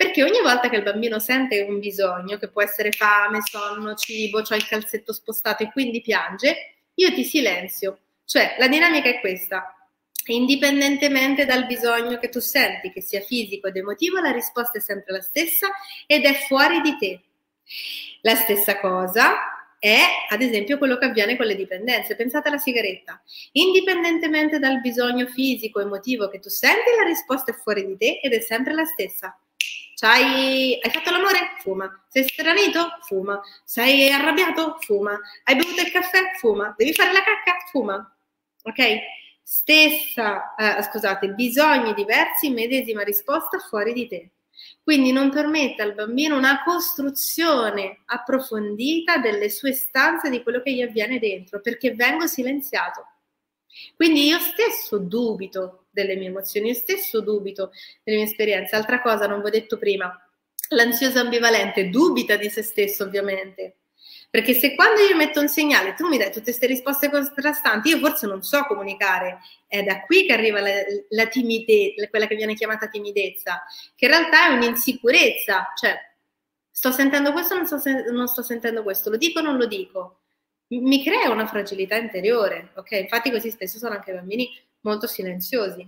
Perché ogni volta che il bambino sente un bisogno, che può essere fame, sonno, cibo, c'ho il calzetto spostato e quindi piange, io ti silenzio. Cioè, la dinamica è questa. Indipendentemente dal bisogno che tu senti, che sia fisico ed emotivo, la risposta è sempre la stessa ed è fuori di te. La stessa cosa è, ad esempio, quello che avviene con le dipendenze. Pensate alla sigaretta. Indipendentemente dal bisogno fisico, emotivo che tu senti, la risposta è fuori di te ed è sempre la stessa. Hai fatto l'amore? Fuma. Sei stranito? Fuma. Sei arrabbiato? Fuma. Hai bevuto il caffè? Fuma. Devi fare la cacca? Fuma. Ok? Scusate, bisogni diversi, medesima risposta fuori di te. Quindi non permetta al bambino una costruzione approfondita delle sue stanze, di quello che gli avviene dentro, perché vengo silenziato. Quindi io stesso dubito delle mie emozioni, io stesso dubito delle mie esperienze. Altra cosa, non vi ho detto prima, l'ansioso ambivalente dubita di se stesso, ovviamente. Perché se quando io metto un segnale tu mi dai tutte queste risposte contrastanti, io forse non so comunicare. È da qui che arriva la timidezza, quella che viene chiamata timidezza, che in realtà è un'insicurezza. Cioè, sto sentendo questo o non sto sentendo questo? Lo dico o non lo dico? Mi crea una fragilità interiore, ok? Infatti così spesso sono anche bambini molto silenziosi.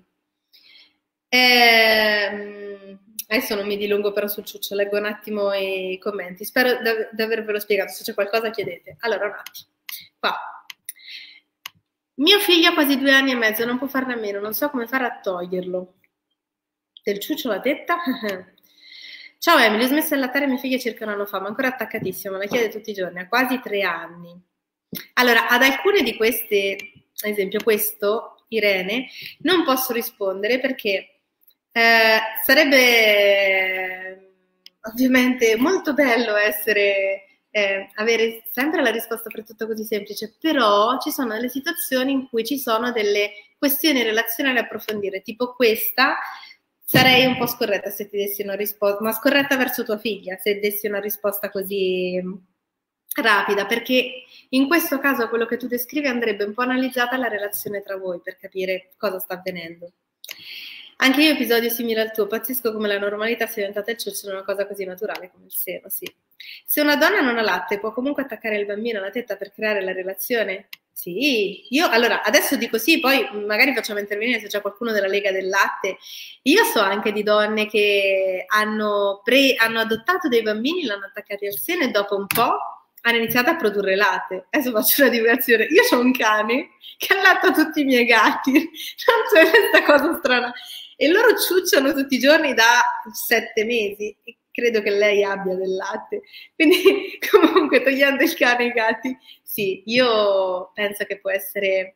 Adesso non mi dilungo però sul ciuccio, leggo un attimo i commenti. Spero di avervelo spiegato, se c'è qualcosa chiedete. Allora, un attimo. Qua. Mio figlio ha quasi 2 anni e mezzo, non può farne a meno, non so come fare a toglierlo. Del ciuccio la tetta? Ciao Emily, ho smesso di allattare mia figlia circa un anno fa, ma ancora attaccatissima, la chiede tutti i giorni, ha quasi 3 anni. Allora, ad alcune di queste, ad esempio questo, Irene, non posso rispondere perché sarebbe ovviamente molto bello avere sempre la risposta per tutto così semplice, però ci sono delle situazioni in cui ci sono delle questioni relazionali da approfondire, tipo questa. Sarei un po' scorretta se ti dessi una risposta, ma scorretta verso tua figlia se dessi una risposta così rapida, perché in questo caso quello che tu descrivi andrebbe un po' analizzata la relazione tra voi per capire cosa sta avvenendo. Anche io episodio simile al tuo, pazzesco come la normalità sia diventata il ciuccio in una cosa così naturale come il seno, sì. Se una donna non ha latte può comunque attaccare il bambino alla tetta per creare la relazione? Sì, io allora adesso dico sì, poi magari facciamo intervenire se c'è qualcuno della Lega del Latte. Io so anche di donne che hanno adottato dei bambini, l'hanno attaccati al seno e dopo un po' hanno iniziato a produrre latte. Adesso faccio una divulgazione. Io ho un cane che allatta tutti i miei gatti, non c'è questa cosa strana. E loro ciucciano tutti i giorni da 7 mesi. E credo che lei abbia del latte. Quindi comunque togliendo il cane e i gatti, sì, io penso che può essere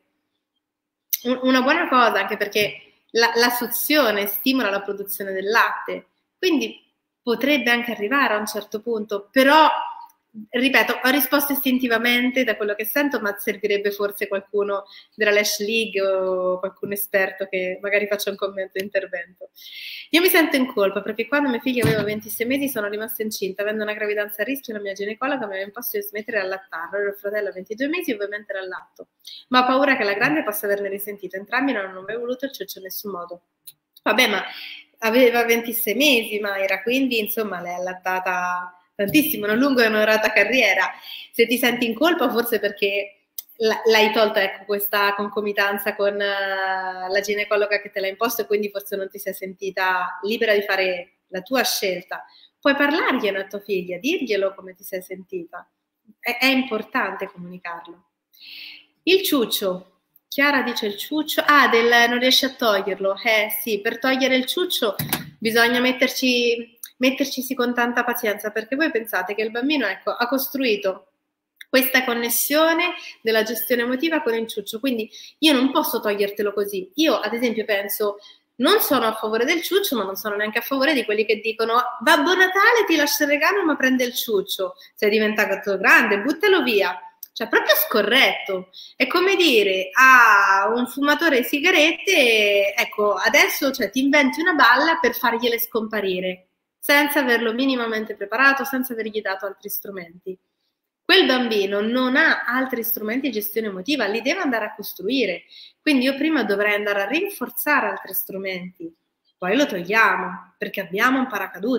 una buona cosa, anche perché la suzione stimola la produzione del latte. Quindi potrebbe anche arrivare a un certo punto, però ripeto, ho risposto istintivamente da quello che sento, ma servirebbe forse qualcuno della Lash League o qualcun esperto che magari faccia un commento e intervento. Io mi sento in colpa perché quando mia figlia aveva 26 mesi sono rimasta incinta, avendo una gravidanza a rischio, la mia ginecologa mi aveva imposto di smettere di allattarlo, il fratello a 22 mesi ovviamente era al latto, ma ho paura che la grande possa averne risentito, entrambi non hanno mai voluto il ciuccio in nessun modo. Vabbè, ma aveva 26 mesi Mayra, quindi insomma l'hai allattata tantissimo, una lunga e onorata carriera. Se ti senti in colpa forse perché l'hai tolta, ecco, questa concomitanza con la ginecologa che te l'ha imposto e quindi forse non ti sei sentita libera di fare la tua scelta. Puoi parlarglielo a tua figlia, dirglielo come ti sei sentita. È importante comunicarlo. Il ciuccio. Chiara dice il ciuccio. Non riesce a toglierlo. Sì, per togliere il ciuccio bisogna metterci con tanta pazienza, perché voi pensate che il bambino, ecco, ha costruito questa connessione della gestione emotiva con il ciuccio, quindi io non posso togliertelo così. Io, ad esempio, penso, non sono a favore del ciuccio, ma non sono neanche a favore di quelli che dicono Babbo Natale ti lascia il regalo ma prende il ciuccio, sei diventato grande, buttalo via. Cioè, proprio scorretto. È come dire a un fumatore di sigarette, ecco, adesso ti inventi una balla per fargliele scomparire, senza averlo minimamente preparato, senza avergli dato altri strumenti. Quel bambino non ha altri strumenti di gestione emotiva, li deve andare a costruire. Quindi io prima dovrei andare a rinforzare altri strumenti, poi lo togliamo, perché abbiamo un paracadute.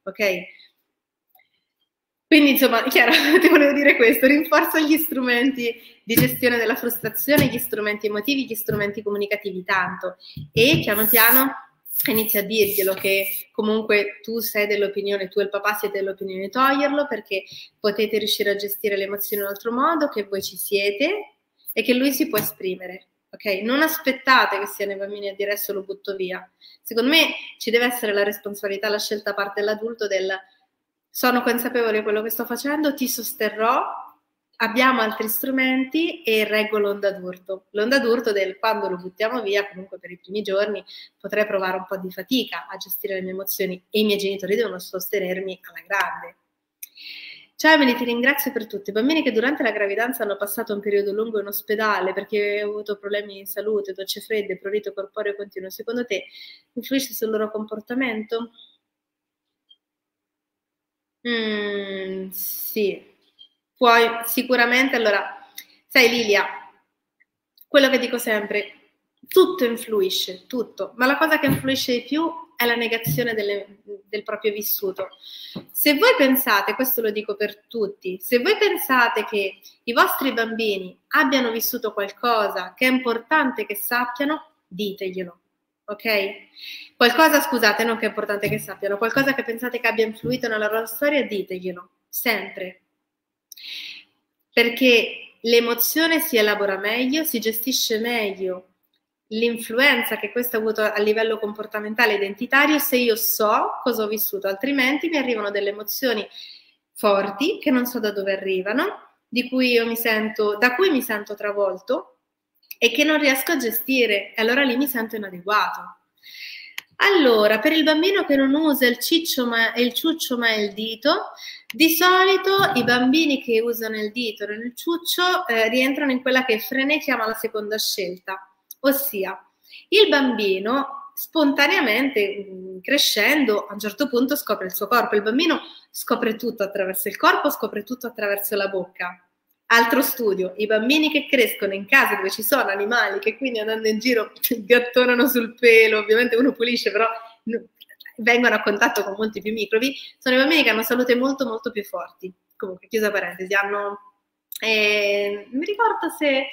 ok? Quindi insomma, chiaro, ti volevo dire questo, rinforza gli strumenti di gestione della frustrazione, gli strumenti emotivi, gli strumenti comunicativi tanto, e piano piano inizia a dirglielo che comunque tu sei dell'opinione, tu e il papà siete dell'opinione di toglierlo perché potete riuscire a gestire le emozioni in un altro modo, che voi ci siete e che lui si può esprimere, ok? Non aspettate che siano i bambini a dire adesso lo butto via. Secondo me ci deve essere la responsabilità, la scelta a parte dell'adulto del sono consapevole di quello che sto facendo, ti sosterrò, abbiamo altri strumenti e reggo l'onda d'urto. L'onda d'urto del quando lo buttiamo via, comunque per i primi giorni, potrei provare un po' di fatica a gestire le mie emozioni e i miei genitori devono sostenermi alla grande. Ciao Emily, ti ringrazio per tutto. I bambini che durante la gravidanza hanno passato un periodo lungo in ospedale perché hanno avuto problemi di salute, docce fredde, prurito corporeo continuo, secondo te influisce sul loro comportamento? Sì, puoi sicuramente. Allora, sai Lilia, quello che dico sempre, tutto influisce, tutto, ma la cosa che influisce di più è la negazione del proprio vissuto. Se voi pensate, questo lo dico per tutti, se voi pensate che i vostri bambini abbiano vissuto qualcosa che è importante che sappiano, diteglielo, ok? Qualcosa, scusate, non che è importante che sappiano, qualcosa che pensate che abbia influito nella loro storia, diteglielo, sempre. Perché l'emozione si elabora meglio, si gestisce meglio l'influenza che questo ha avuto a livello comportamentale e identitario se io so cosa ho vissuto, altrimenti mi arrivano delle emozioni forti che non so da dove arrivano, da cui mi sento travolto e che non riesco a gestire, e allora lì mi sento inadeguato. Allora, per il bambino che non usa il ciuccio ma il dito, di solito i bambini che usano il dito e il ciuccio rientrano in quella che Frenet chiama la seconda scelta, ossia il bambino spontaneamente crescendo a un certo punto scopre il suo corpo. Il bambino scopre tutto attraverso il corpo, scopre tutto attraverso la bocca. Altro studio, i bambini che crescono in case dove ci sono animali che quindi andando in giro gattonano sul pelo, ovviamente uno pulisce, però vengono a contatto con molti più microbi, sono i bambini che hanno salute molto molto più forti. Comunque, chiusa parentesi, hanno... mi ricordo se...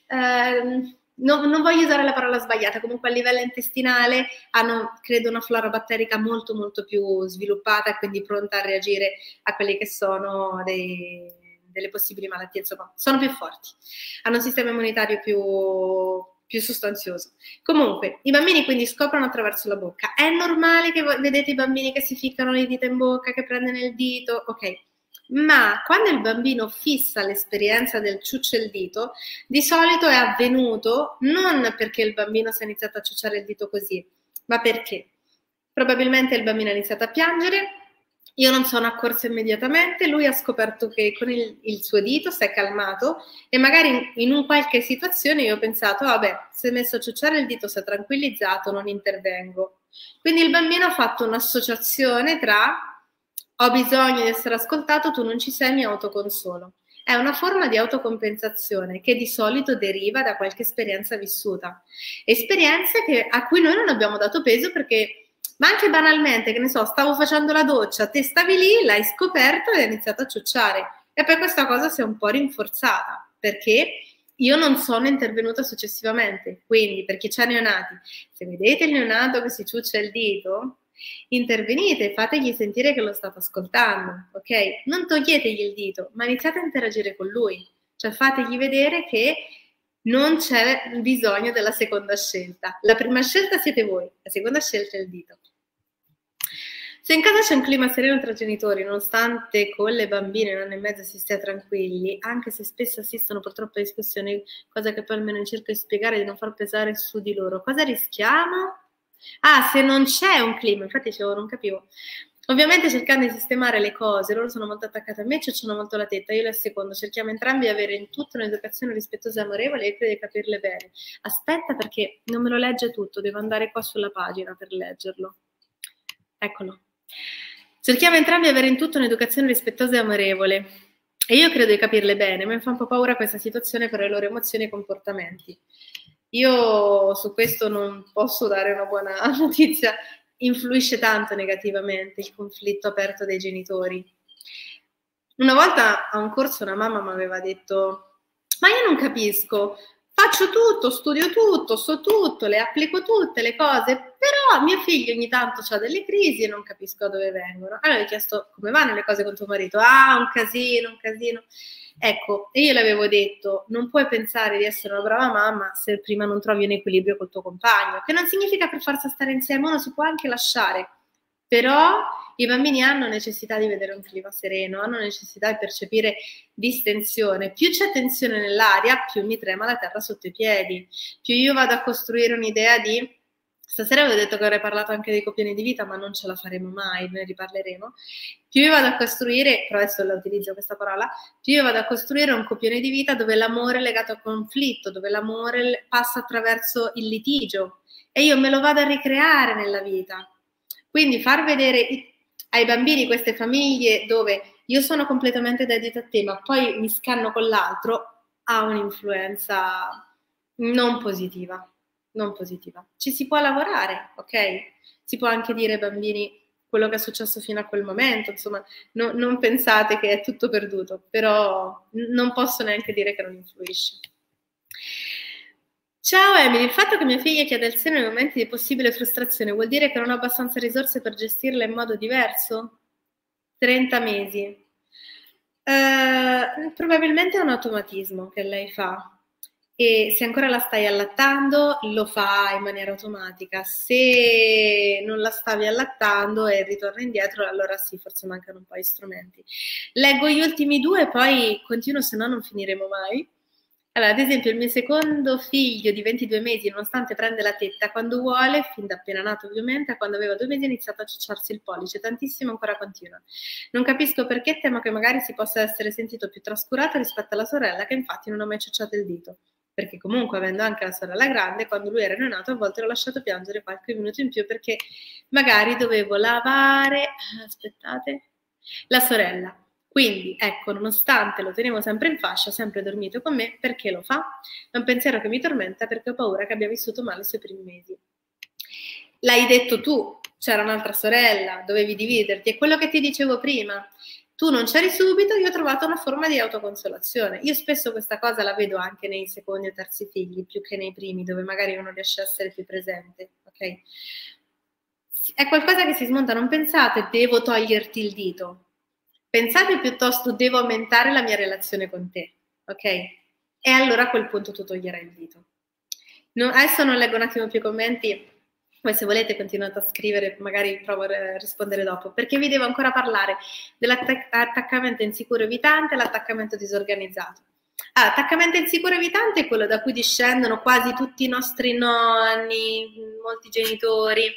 non voglio usare la parola sbagliata, comunque a livello intestinale hanno, credo, una flora batterica molto molto più sviluppata e quindi pronta a reagire a quelli che sono delle possibili malattie, insomma, sono più forti, hanno un sistema immunitario più sostanzioso. Comunque, i bambini quindi scoprono attraverso la bocca. È normale che vedete i bambini che si ficcano le dita in bocca, che prendono il dito, ok. Ma quando il bambino fissa l'esperienza del ciuccio il dito, di solito è avvenuto non perché il bambino si è iniziato a ciucciare il dito così, ma perché probabilmente il bambino ha iniziato a piangere, io non sono accorsa immediatamente, lui ha scoperto che con il suo dito si è calmato e magari in un qualche situazione io ho pensato, vabbè, si è messo a ciucciare il dito, si è tranquillizzato, non intervengo. Quindi il bambino ha fatto un'associazione tra ho bisogno di essere ascoltato, tu non ci sei, mi autoconsolo. È una forma di autocompensazione che di solito deriva da qualche esperienza vissuta. Esperienze a cui noi non abbiamo dato peso perché... Ma anche banalmente, che ne so, stavo facendo la doccia, te stavi lì, l'hai scoperto e hai iniziato a ciucciare. E poi questa cosa si è un po' rinforzata, perché io non sono intervenuta successivamente. Quindi, per chi c'ha neonati, se vedete il neonato che si ciuccia il dito, intervenite, fategli sentire che lo state ascoltando, ok? Non toglietegli il dito, ma iniziate a interagire con lui. Cioè fategli vedere che non c'è bisogno della seconda scelta. La prima scelta siete voi, la seconda scelta è il dito. Se in casa c'è un clima sereno tra genitori, nonostante con le bambine un anno e mezzo si stia tranquilli, anche se spesso assistono purtroppo a discussioni, cosa che poi almeno cerco di spiegare di non far pesare su di loro, cosa rischiamo? Ah, se non c'è un clima, infatti dicevo, non capivo. Ovviamente cercando di sistemare le cose, loro sono molto attaccate a me, ciucciano molto la tetta, io le assecondo, cerchiamo entrambi di avere in tutto un'educazione rispettosa e amorevole e credo di capirle bene. Aspetta perché non me lo legge tutto, devo andare qua sulla pagina per leggerlo. Eccolo. Cerchiamo entrambi di avere in tutto un'educazione rispettosa e amorevole e io credo di capirle bene, mi fa un po' paura questa situazione per le loro emozioni e comportamenti. Io su questo non posso dare una buona notizia. influisce tanto negativamente il conflitto aperto dei genitori. Una volta a un corso una mamma mi aveva detto: ma io non capisco, faccio tutto, studio tutto, so tutto, le applico tutte le cose, però mio figlio ogni tanto ha delle crisi e non capisco da dove vengono. Allora gli ho chiesto: come vanno le cose con tuo marito? Ah, un casino, un casino. Ecco, e io le avevo detto: non puoi pensare di essere una brava mamma se prima non trovi un equilibrio col tuo compagno, che non significa per forza stare insieme, uno si può anche lasciare, però i bambini hanno necessità di vedere un clima sereno, hanno necessità di percepire distensione. Più c'è tensione nell'aria, più mi trema la terra sotto i piedi, più io vado a costruire un'idea di... Stasera avevo detto che avrei parlato anche dei copioni di vita, ma non ce la faremo mai, ne riparleremo. Più io vado a costruire, però adesso la utilizzo questa parola, più io vado a costruire un copione di vita dove l'amore è legato al conflitto, dove l'amore passa attraverso il litigio, e io me lo vado a ricreare nella vita. Quindi far vedere ai bambini queste famiglie dove io sono completamente dedita a te, ma poi mi scanno con l'altro, ha un'influenza non positiva. Non positiva. Ci si può lavorare, ok? Si può anche dire ai bambini quello che è successo fino a quel momento, insomma, non pensate che è tutto perduto, però non posso neanche dire che non influisce. Ciao Emily, il fatto che mia figlia chieda il seno nei momenti di possibile frustrazione vuol dire che non ho abbastanza risorse per gestirla in modo diverso? 30 mesi. Probabilmente è un automatismo che lei fa. E se ancora la stai allattando lo fa in maniera automatica, se non la stavi allattando e ritorna indietro, allora sì, forse mancano un po' di strumenti. Leggo gli ultimi due e poi continuo, se no non finiremo mai. Allora, ad esempio, il mio secondo figlio di 22 mesi, nonostante prende la tetta quando vuole, fin da appena nato ovviamente, quando aveva 2 mesi ha iniziato a ciucciarsi il pollice, tantissimo, ancora continua. Non capisco perché, temo che magari si possa essere sentito più trascurato rispetto alla sorella, che infatti non ha mai ciucciato il dito. Perché comunque, avendo anche la sorella grande, quando lui era neonato, a volte l'ho lasciato piangere qualche minuto in più perché magari dovevo lavare, aspettate, la sorella. Quindi, ecco, nonostante lo tenevo sempre in fascia, sempre dormito con me, perché lo fa? È un pensiero che mi tormenta perché ho paura che abbia vissuto male i suoi primi mesi. L'hai detto tu, c'era un'altra sorella, dovevi dividerti, è quello che ti dicevo prima. Tu non c'eri subito, io ho trovato una forma di autoconsolazione. Io spesso questa cosa la vedo anche nei secondi o terzi figli, più che nei primi, dove magari uno riesce a essere più presente, ok? È qualcosa che si smonta, non pensate, devo toglierti il dito. Pensate piuttosto, devo aumentare la mia relazione con te, ok? E allora a quel punto tu toglierai il dito. Adesso non leggo un attimo più i commenti, poi se volete continuate a scrivere, magari provo a rispondere dopo, perché vi devo ancora parlare dell'attaccamento insicuro evitante e l'attaccamento disorganizzato. Allora, l'attaccamento insicuro evitante è quello da cui discendono quasi tutti i nostri nonni, molti genitori,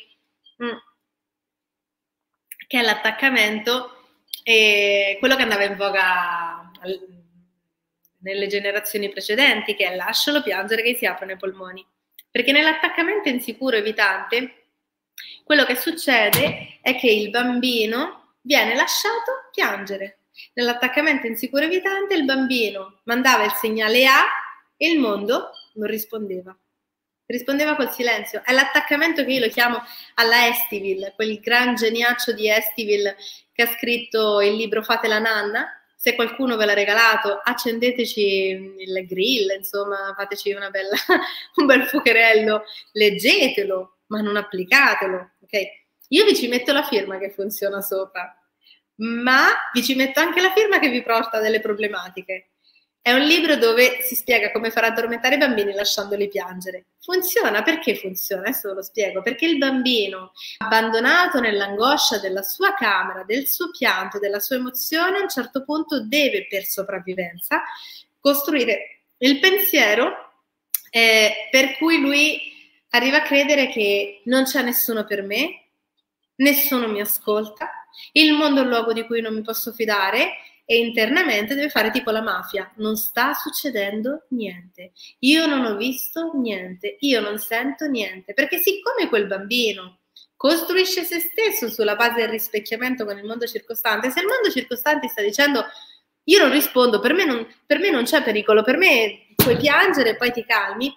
che è l'attaccamento, quello che andava in voga nelle generazioni precedenti, che è lascialo piangere che si aprono i polmoni. Perché nell'attaccamento insicuro evitante, quello che succede è che il bambino viene lasciato piangere. Nell'attaccamento insicuro evitante il bambino mandava il segnale A e il mondo non rispondeva. Rispondeva col silenzio. È l'attaccamento che io lo chiamo alla Estiville, quel gran geniaccio di Estiville che ha scritto il libro Fate la nanna. Se qualcuno ve l'ha regalato, accendeteci il grill, insomma, fateci un bel fuocherello, leggetelo, ma non applicatelo, ok? Io vi ci metto la firma che funziona sopra, ma vi ci metto anche la firma che vi porta delle problematiche. È un libro dove si spiega come far addormentare i bambini lasciandoli piangere. Funziona, perché funziona? Adesso ve lo spiego. Perché il bambino, abbandonato nell'angoscia della sua camera, del suo pianto, della sua emozione, a un certo punto deve, per sopravvivenza, costruire il pensiero per cui lui arriva a credere che non c'è nessuno per me, nessuno mi ascolta, il mondo è un luogo di cui non mi posso fidare, e internamente deve fare tipo la mafia. Non sta succedendo niente. Io non ho visto niente. Io non sento niente. Perché siccome quel bambino costruisce se stesso sulla base del rispecchiamento con il mondo circostante, se il mondo circostante sta dicendo io non rispondo, per me non c'è pericolo, per me puoi piangere e poi ti calmi,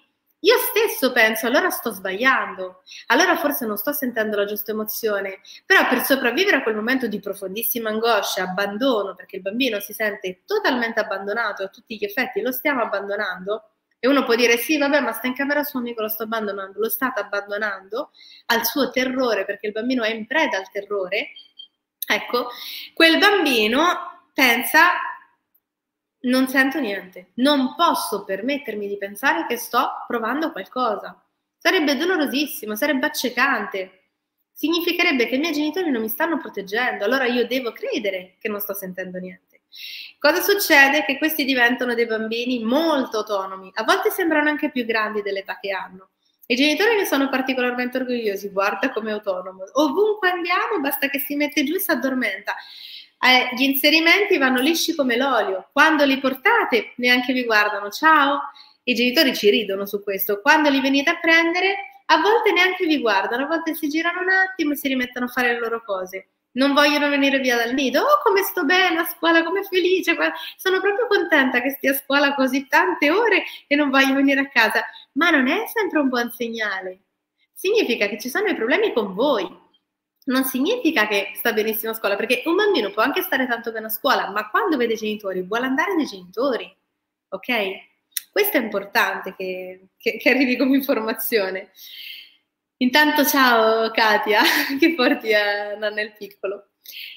io stesso penso, allora sto sbagliando, allora forse non sto sentendo la giusta emozione, però per sopravvivere a quel momento di profondissima angoscia, abbandono, perché il bambino si sente totalmente abbandonato, a tutti gli effetti lo stiamo abbandonando, e uno può dire sì, vabbè, ma sta in camera suo amico, lo sto abbandonando, lo state abbandonando al suo terrore, perché il bambino è in preda al terrore, ecco, quel bambino pensa, non sento niente, non posso permettermi di pensare che sto provando qualcosa. Sarebbe dolorosissimo, sarebbe accecante. Significherebbe che i miei genitori non mi stanno proteggendo, allora io devo credere che non sto sentendo niente. Cosa succede? Che questi diventano dei bambini molto autonomi, a volte sembrano anche più grandi dell'età che hanno. I genitori ne sono particolarmente orgogliosi, guarda come è autonomo. Ovunque andiamo, basta che si mette giù e si addormenta. Gli inserimenti vanno lisci come l'olio. Quando li portate, neanche vi guardano. Ciao! I genitori ci ridono su questo. Quando li venite a prendere, a volte neanche vi guardano, a volte si girano un attimo e si rimettono a fare le loro cose. Non vogliono venire via dal nido. Oh, come sto bene a scuola, come felice. Sono proprio contenta che stia a scuola così tante ore e non voglio venire a casa. Ma non è sempre un buon segnale. Significa che ci sono dei problemi con voi. Non significa che sta benissimo a scuola, perché un bambino può anche stare tanto bene a scuola, ma quando vede i genitori vuole andare dai genitori, ok? Questo è importante che arrivi come informazione. Intanto ciao Katia, che porti a Nanna il piccolo.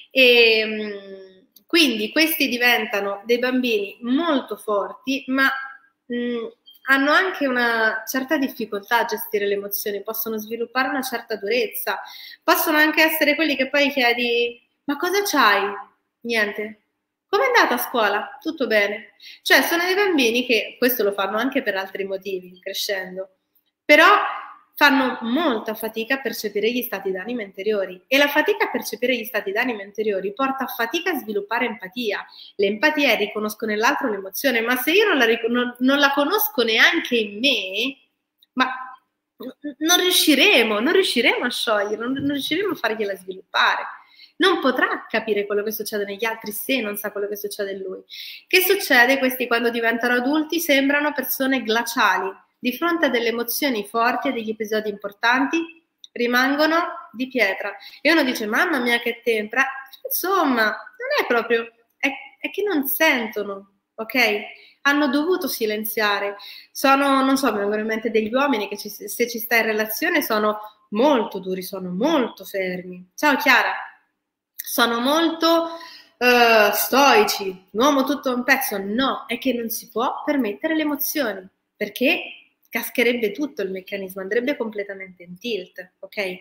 Quindi questi diventano dei bambini molto forti, ma hanno anche una certa difficoltà a gestire le emozioni, possono sviluppare una certa durezza, possono anche essere quelli che poi chiedi, ma cosa c'hai? Niente. Come è andata a scuola? Tutto bene. Cioè sono dei bambini che, questo lo fanno anche per altri motivi, crescendo, però fanno molta fatica a percepire gli stati d'animo interiori, e la fatica a percepire gli stati d'animo interiori porta a fatica a sviluppare empatia. L'empatia è riconosco nell'altro l'emozione, ma se io non la conosco neanche in me, ma non riusciremo a sciogliere, non riusciremo a fargliela sviluppare. Non potrà capire quello che succede negli altri se non sa quello che succede in lui. Che succede? Questi quando diventano adulti sembrano persone glaciali. Di fronte a delle emozioni forti e degli episodi importanti rimangono di pietra. E uno dice, mamma mia che tempra. Insomma, non è proprio, è che non sentono, ok? Hanno dovuto silenziare. Sono, non so, mi vengono in mente degli uomini che se ci sta in relazione sono molto duri, sono molto fermi. Ciao Chiara. Sono molto stoici, l'uomo tutto un pezzo. No, è che non si può permettere le emozioni, perché cascherebbe tutto il meccanismo, andrebbe completamente in tilt, ok?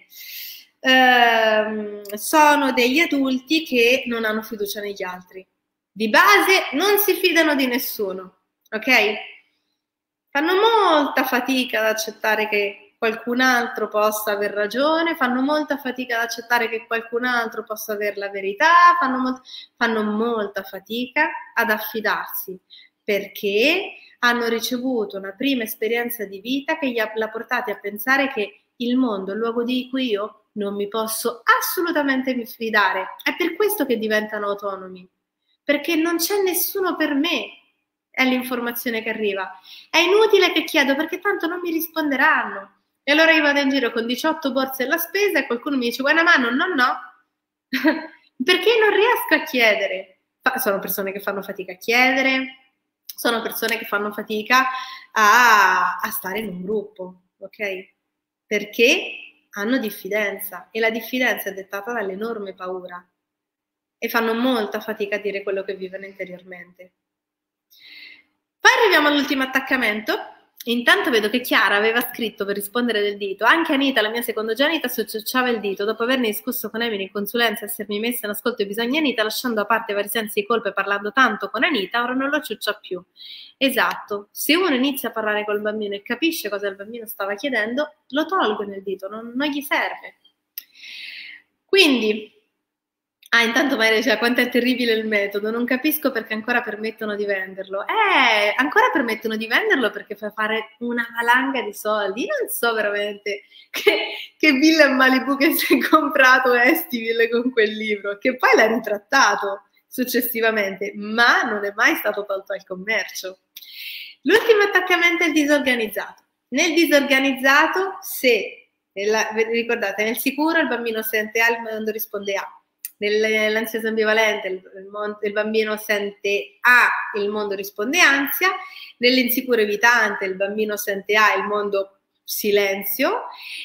Sono degli adulti che non hanno fiducia negli altri. Di base non si fidano di nessuno, ok? Fanno molta fatica ad accettare che qualcun altro possa aver ragione, fanno molta fatica ad accettare che qualcun altro possa avere la verità, fanno molta fatica ad affidarsi, perché hanno ricevuto una prima esperienza di vita che l'ha portati a pensare che il mondo è il luogo di cui io non mi posso assolutamente fidare. È per questo che diventano autonomi, perché non c'è nessuno per me, è l'informazione che arriva. È inutile che chiedo perché tanto non mi risponderanno. E allora io vado in giro con 18 borse alla spesa e qualcuno mi dice vuoi una mano? No. Perché non riesco a chiedere. Sono persone che fanno fatica a chiedere, sono persone che fanno fatica a stare in un gruppo, ok? Perché hanno diffidenza, e la diffidenza è dettata dall'enorme paura e fanno molta fatica a dire quello che vivono interiormente. Poi arriviamo all'ultimo attaccamento. Intanto vedo che Chiara aveva scritto per rispondere del dito. Anche Anita, la mia secondogenita, associava il dito. Dopo averne discusso con Emily in consulenza e essermi messa in ascolto i bisogni Anita, lasciando a parte vari sensi di colpa e parlando tanto con Anita, ora non lo ciuccia più. Esatto. Se uno inizia a parlare col bambino e capisce cosa il bambino stava chiedendo, lo tolgo nel dito, non gli serve. Quindi, intanto Maria dice quanto è terribile il metodo, non capisco perché ancora permettono di venderlo. Ancora permettono di venderlo perché fa fare una valanga di soldi. Io non so veramente che Villa Malibu che si è comprato Estiville con quel libro, che poi l'ha ritrattato successivamente, ma non è mai stato tolto al commercio. L'ultimo attaccamento è il disorganizzato. Nel disorganizzato, se, ricordate, nel sicuro il bambino sente A, il mondo risponde A. Nell'ansioso ambivalente il bambino sente A, il mondo risponde ansia. Nell'insicuro evitante il bambino sente A, il mondo silenzio.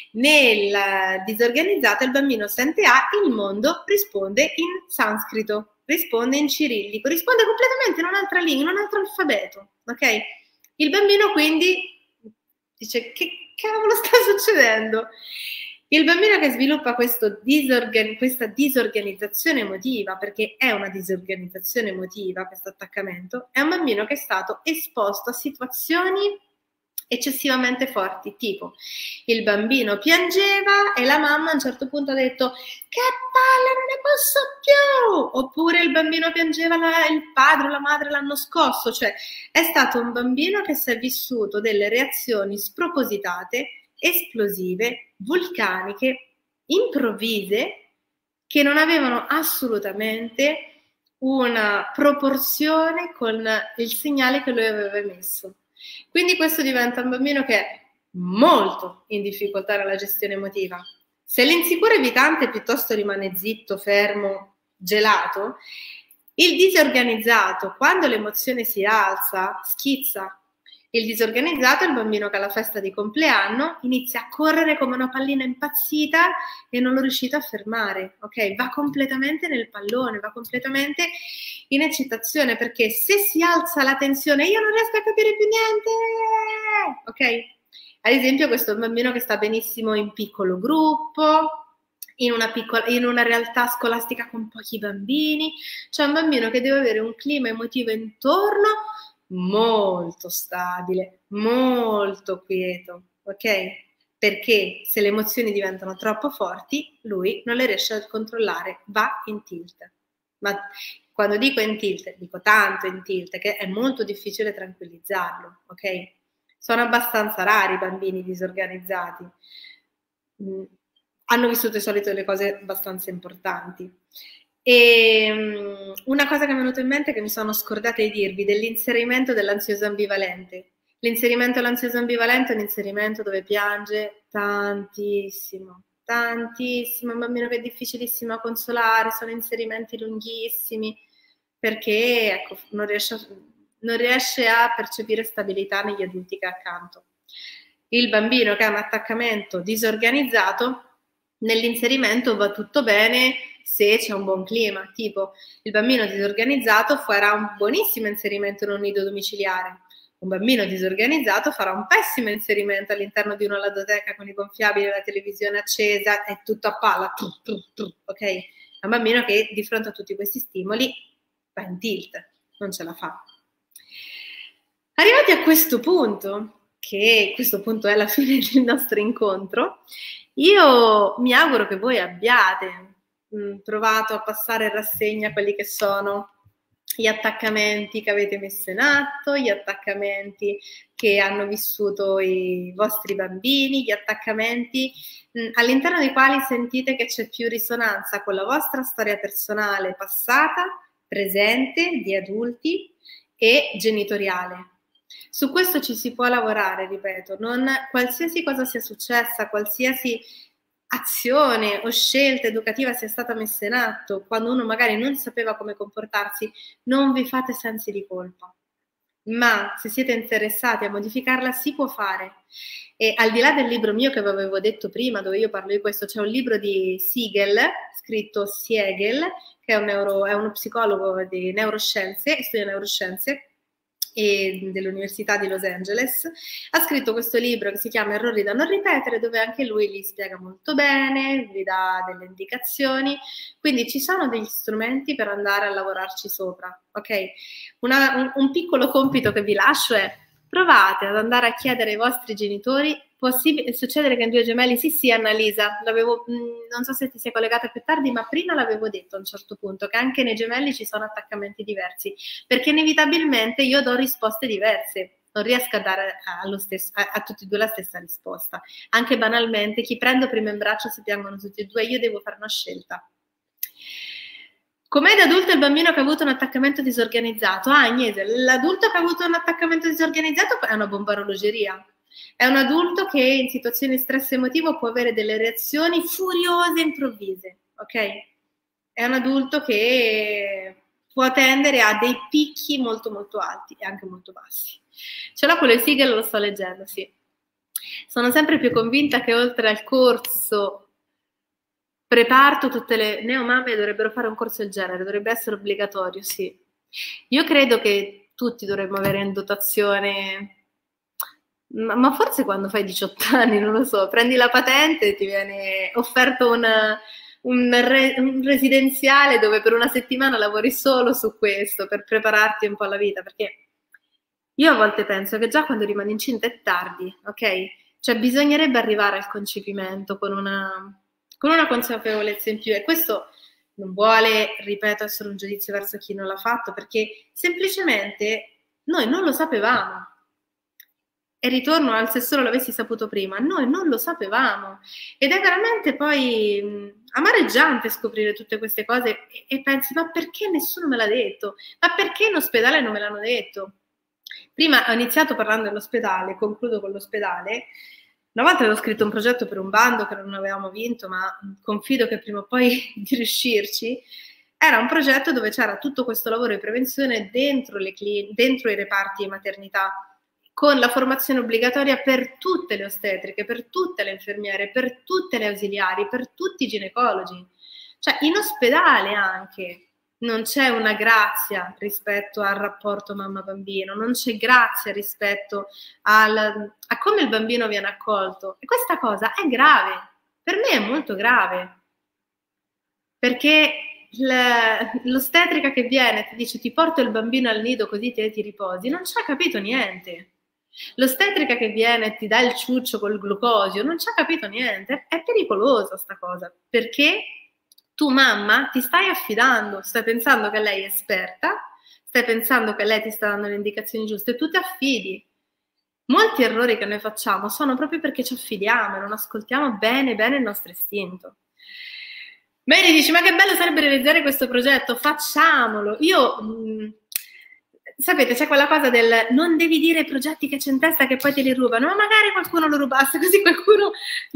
Nel disorganizzato il bambino sente A, il mondo risponde in sanscrito, risponde in cirillico, risponde completamente in un'altra lingua, in un altro alfabeto, ok? Il bambino quindi dice: che cavolo sta succedendo? Il bambino che sviluppa questa disorganizzazione emotiva, perché è una disorganizzazione emotiva questo attaccamento, è un bambino che è stato esposto a situazioni eccessivamente forti, tipo il bambino piangeva e la mamma a un certo punto ha detto: che palle, non ne posso più! Oppure il bambino piangeva, il padre o la madre l'hanno scosso. Cioè è stato un bambino che si è vissuto delle reazioni spropositate, esplosive, vulcaniche, improvvise, che non avevano assolutamente una proporzione con il segnale che lui aveva emesso. Quindi questo diventa un bambino che è molto in difficoltà nella gestione emotiva. Se l'insicuro evitante piuttosto rimane zitto, fermo, gelato, il disorganizzato, quando l'emozione si alza, schizza. Il disorganizzato è il bambino che alla festa di compleanno inizia a correre come una pallina impazzita e non lo riuscite a fermare, ok? Va completamente nel pallone, va completamente in eccitazione, perché se si alza la tensione io non riesco a capire più niente, ok? Ad esempio questo è un bambino che sta benissimo in piccolo gruppo, in una realtà scolastica con pochi bambini, c'è un bambino che deve avere un clima emotivo intorno molto stabile, molto quieto, ok? Perché se le emozioni diventano troppo forti, lui non le riesce a controllare, va in tilt. Ma quando dico in tilt, dico tanto in tilt, che è molto difficile tranquillizzarlo, ok? Sono abbastanza rari i bambini disorganizzati. Hanno vissuto di solito delle cose abbastanza importanti. E una cosa che mi è venuta in mente, che mi sono scordata di dirvi, dell'inserimento dell'ansioso ambivalente. L'inserimento dell'ansioso ambivalente è un inserimento dove piange tantissimo, tantissimo, un bambino che è difficilissimo a consolare, sono inserimenti lunghissimi, perché ecco, non riesce a percepire stabilità negli adulti che ha accanto. Il bambino che ha un attaccamento disorganizzato, nell'inserimento va tutto bene se c'è un buon clima, tipo il bambino disorganizzato farà un buonissimo inserimento in un nido domiciliare, un bambino disorganizzato farà un pessimo inserimento all'interno di una ludoteca con i gonfiabili, la televisione accesa e tutto a palla, ok? È un bambino che di fronte a tutti questi stimoli va in tilt, non ce la fa. Arrivati a questo punto, che questo punto è la fine del nostro incontro, io mi auguro che voi abbiate provato a passare in rassegna quelli che sono gli attaccamenti che avete messo in atto, gli attaccamenti che hanno vissuto i vostri bambini, gli attaccamenti all'interno dei quali sentite che c'è più risonanza con la vostra storia personale passata, presente, di adulti e genitoriale. Su questo ci si può lavorare, ripeto, non qualsiasi cosa sia successa, qualsiasi azione o scelta educativa sia stata messa in atto, quando uno magari non sapeva come comportarsi, non vi fate sensi di colpa. Ma se siete interessati a modificarla si può fare. E al di là del libro mio che vi avevo detto prima, dove io parlo di questo, c'è un libro di Siegel, scritto Siegel, che è uno psicologo di neuroscienze, studia neuroscienze, e dell'Università di Los Angeles, ha scritto questo libro che si chiama Errori da non ripetere, dove anche lui li spiega molto bene, vi dà delle indicazioni, quindi ci sono degli strumenti per andare a lavorarci sopra, ok? Un piccolo compito che vi lascio è: provate ad andare a chiedere ai vostri genitori. Succedere che in Due Gemelli, sì Annalisa, non so se ti sei collegata più tardi, ma prima l'avevo detto a un certo punto, che anche nei gemelli ci sono attaccamenti diversi, perché inevitabilmente io do risposte diverse, non riesco a dare a tutti e due la stessa risposta. Anche banalmente, chi prendo prima in braccio si piangono tutti e due, io devo fare una scelta. Com'è da adulto il bambino che ha avuto un attaccamento disorganizzato? Agnese, l'adulto che ha avuto un attaccamento disorganizzato è una bomba a orologeria. È un adulto che in situazioni di stress emotivo può avere delle reazioni furiose improvvise, ok? È un adulto che può tendere a dei picchi molto molto alti e anche molto bassi. Ce l'ho con le sigle, lo sto leggendo, sì. Sono sempre più convinta che oltre al corso preparto, tutte le neomamme dovrebbero fare un corso del genere, dovrebbe essere obbligatorio, sì. Io credo che tutti dovremmo avere in dotazione, ma forse quando fai 18 anni, non lo so, prendi la patente e ti viene offerto un residenziale dove per una settimana lavori solo su questo per prepararti un po' alla vita, perché io a volte penso che già quando rimani incinta è tardi, ok? Cioè bisognerebbe arrivare al concepimento con una consapevolezza in più, e questo non vuole, ripeto, essere un giudizio verso chi non l'ha fatto, perché semplicemente noi non lo sapevamo. E ritorno al se solo l'avessi saputo prima, noi non lo sapevamo, ed è veramente poi amareggiante scoprire tutte queste cose e pensi, ma perché nessuno me l'ha detto? Ma perché in ospedale non me l'hanno detto? Prima ho iniziato parlando dell'ospedale, concludo con l'ospedale. Una volta avevo scritto un progetto per un bando che non avevamo vinto, ma confido che prima o poi di riuscirci. Era un progetto dove c'era tutto questo lavoro di prevenzione dentro i reparti di maternità, con la formazione obbligatoria per tutte le ostetriche, per tutte le infermiere, per tutte le ausiliari, per tutti i ginecologi. Cioè in ospedale anche non c'è una grazia rispetto al rapporto mamma-bambino, non c'è grazia rispetto a come il bambino viene accolto. E questa cosa è grave, per me è molto grave, perché l'ostetrica che viene ti dice ti porto il bambino al nido così te ti riposi, non ci ha capito niente. L'ostetrica che viene e ti dà il ciuccio col glucosio non ci ha capito niente. È pericolosa sta cosa, perché tu mamma ti stai affidando, stai pensando che lei è esperta, stai pensando che lei ti sta dando le indicazioni giuste e tu ti affidi. Molti errori che noi facciamo sono proprio perché ci affidiamo e non ascoltiamo bene bene il nostro istinto. Mary dici, ma che bello sarebbe realizzare questo progetto, facciamolo. Io, sapete, c'è quella cosa del non devi dire ai progetti che c'è in testa che poi te li rubano, ma magari qualcuno lo rubasse, così qualcuno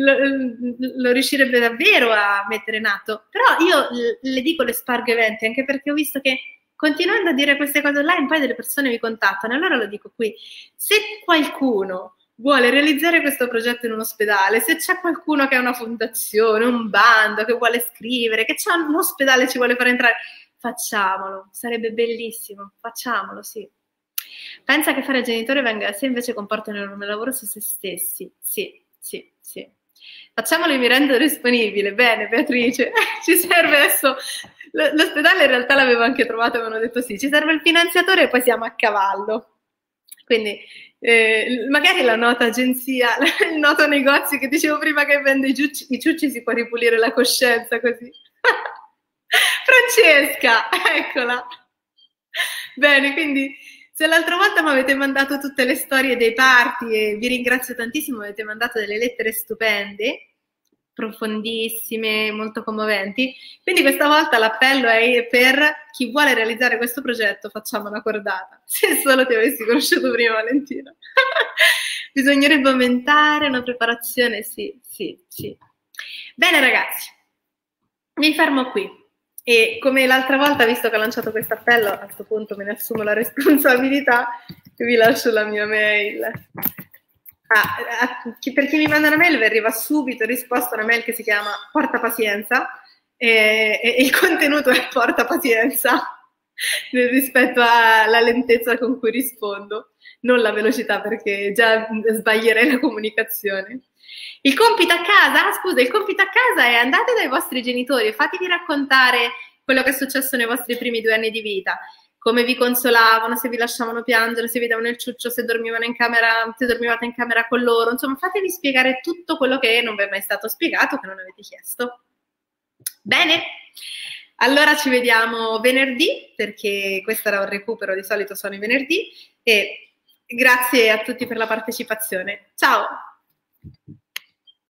lo riuscirebbe davvero a mettere in atto. Però io le dico le spargo eventi, anche perché ho visto che continuando a dire queste cose online poi delle persone mi contattano, allora lo dico qui. Se qualcuno vuole realizzare questo progetto in un ospedale, se c'è qualcuno che ha una fondazione, un bando, che vuole scrivere, che c'è un ospedale e ci vuole fare entrare, facciamolo, sarebbe bellissimo, facciamolo, sì. Pensa che fare il genitore venga da sé, invece comporta un enorme lavoro su se stessi, sì, sì, sì. Facciamolo e mi rendo disponibile, bene Beatrice, ci serve adesso, l'ospedale in realtà l'avevo anche trovato, mi hanno detto sì, ci serve il finanziatore e poi siamo a cavallo. Quindi magari la nota agenzia, il noto negozio che dicevo prima che vende i ciucci si può ripulire la coscienza così. Francesca, eccola. Bene, quindi se l'altra volta mi avete mandato tutte le storie dei party e vi ringrazio tantissimo, avete mandato delle lettere stupende, profondissime, molto commoventi, quindi questa volta l'appello è per chi vuole realizzare questo progetto, facciamo una cordata. Se solo ti avessi conosciuto prima, Valentina. Bisognerebbe aumentare una preparazione, sì, sì, sì. Bene ragazzi, mi fermo qui. E come l'altra volta, visto che ho lanciato questo appello, a questo punto me ne assumo la responsabilità e vi lascio la mia mail. Per chi mi manda una mail vi arriva subito risposta a una mail che si chiama Porta Pazienza e il contenuto è Porta Pazienza rispetto alla lentezza con cui rispondo, non la velocità perché già sbaglierei la comunicazione. Il compito a casa? Scusa, il compito a casa è andate dai vostri genitori e fatevi raccontare quello che è successo nei vostri primi 2 anni di vita, come vi consolavano, se vi lasciavano piangere, se vi davano il ciuccio, se dormivate in camera con loro, insomma fatevi spiegare tutto quello che non vi è mai stato spiegato, che non avete chiesto. Bene? Allora ci vediamo venerdì, perché questo era un recupero, di solito sono i venerdì, e grazie a tutti per la partecipazione. Ciao!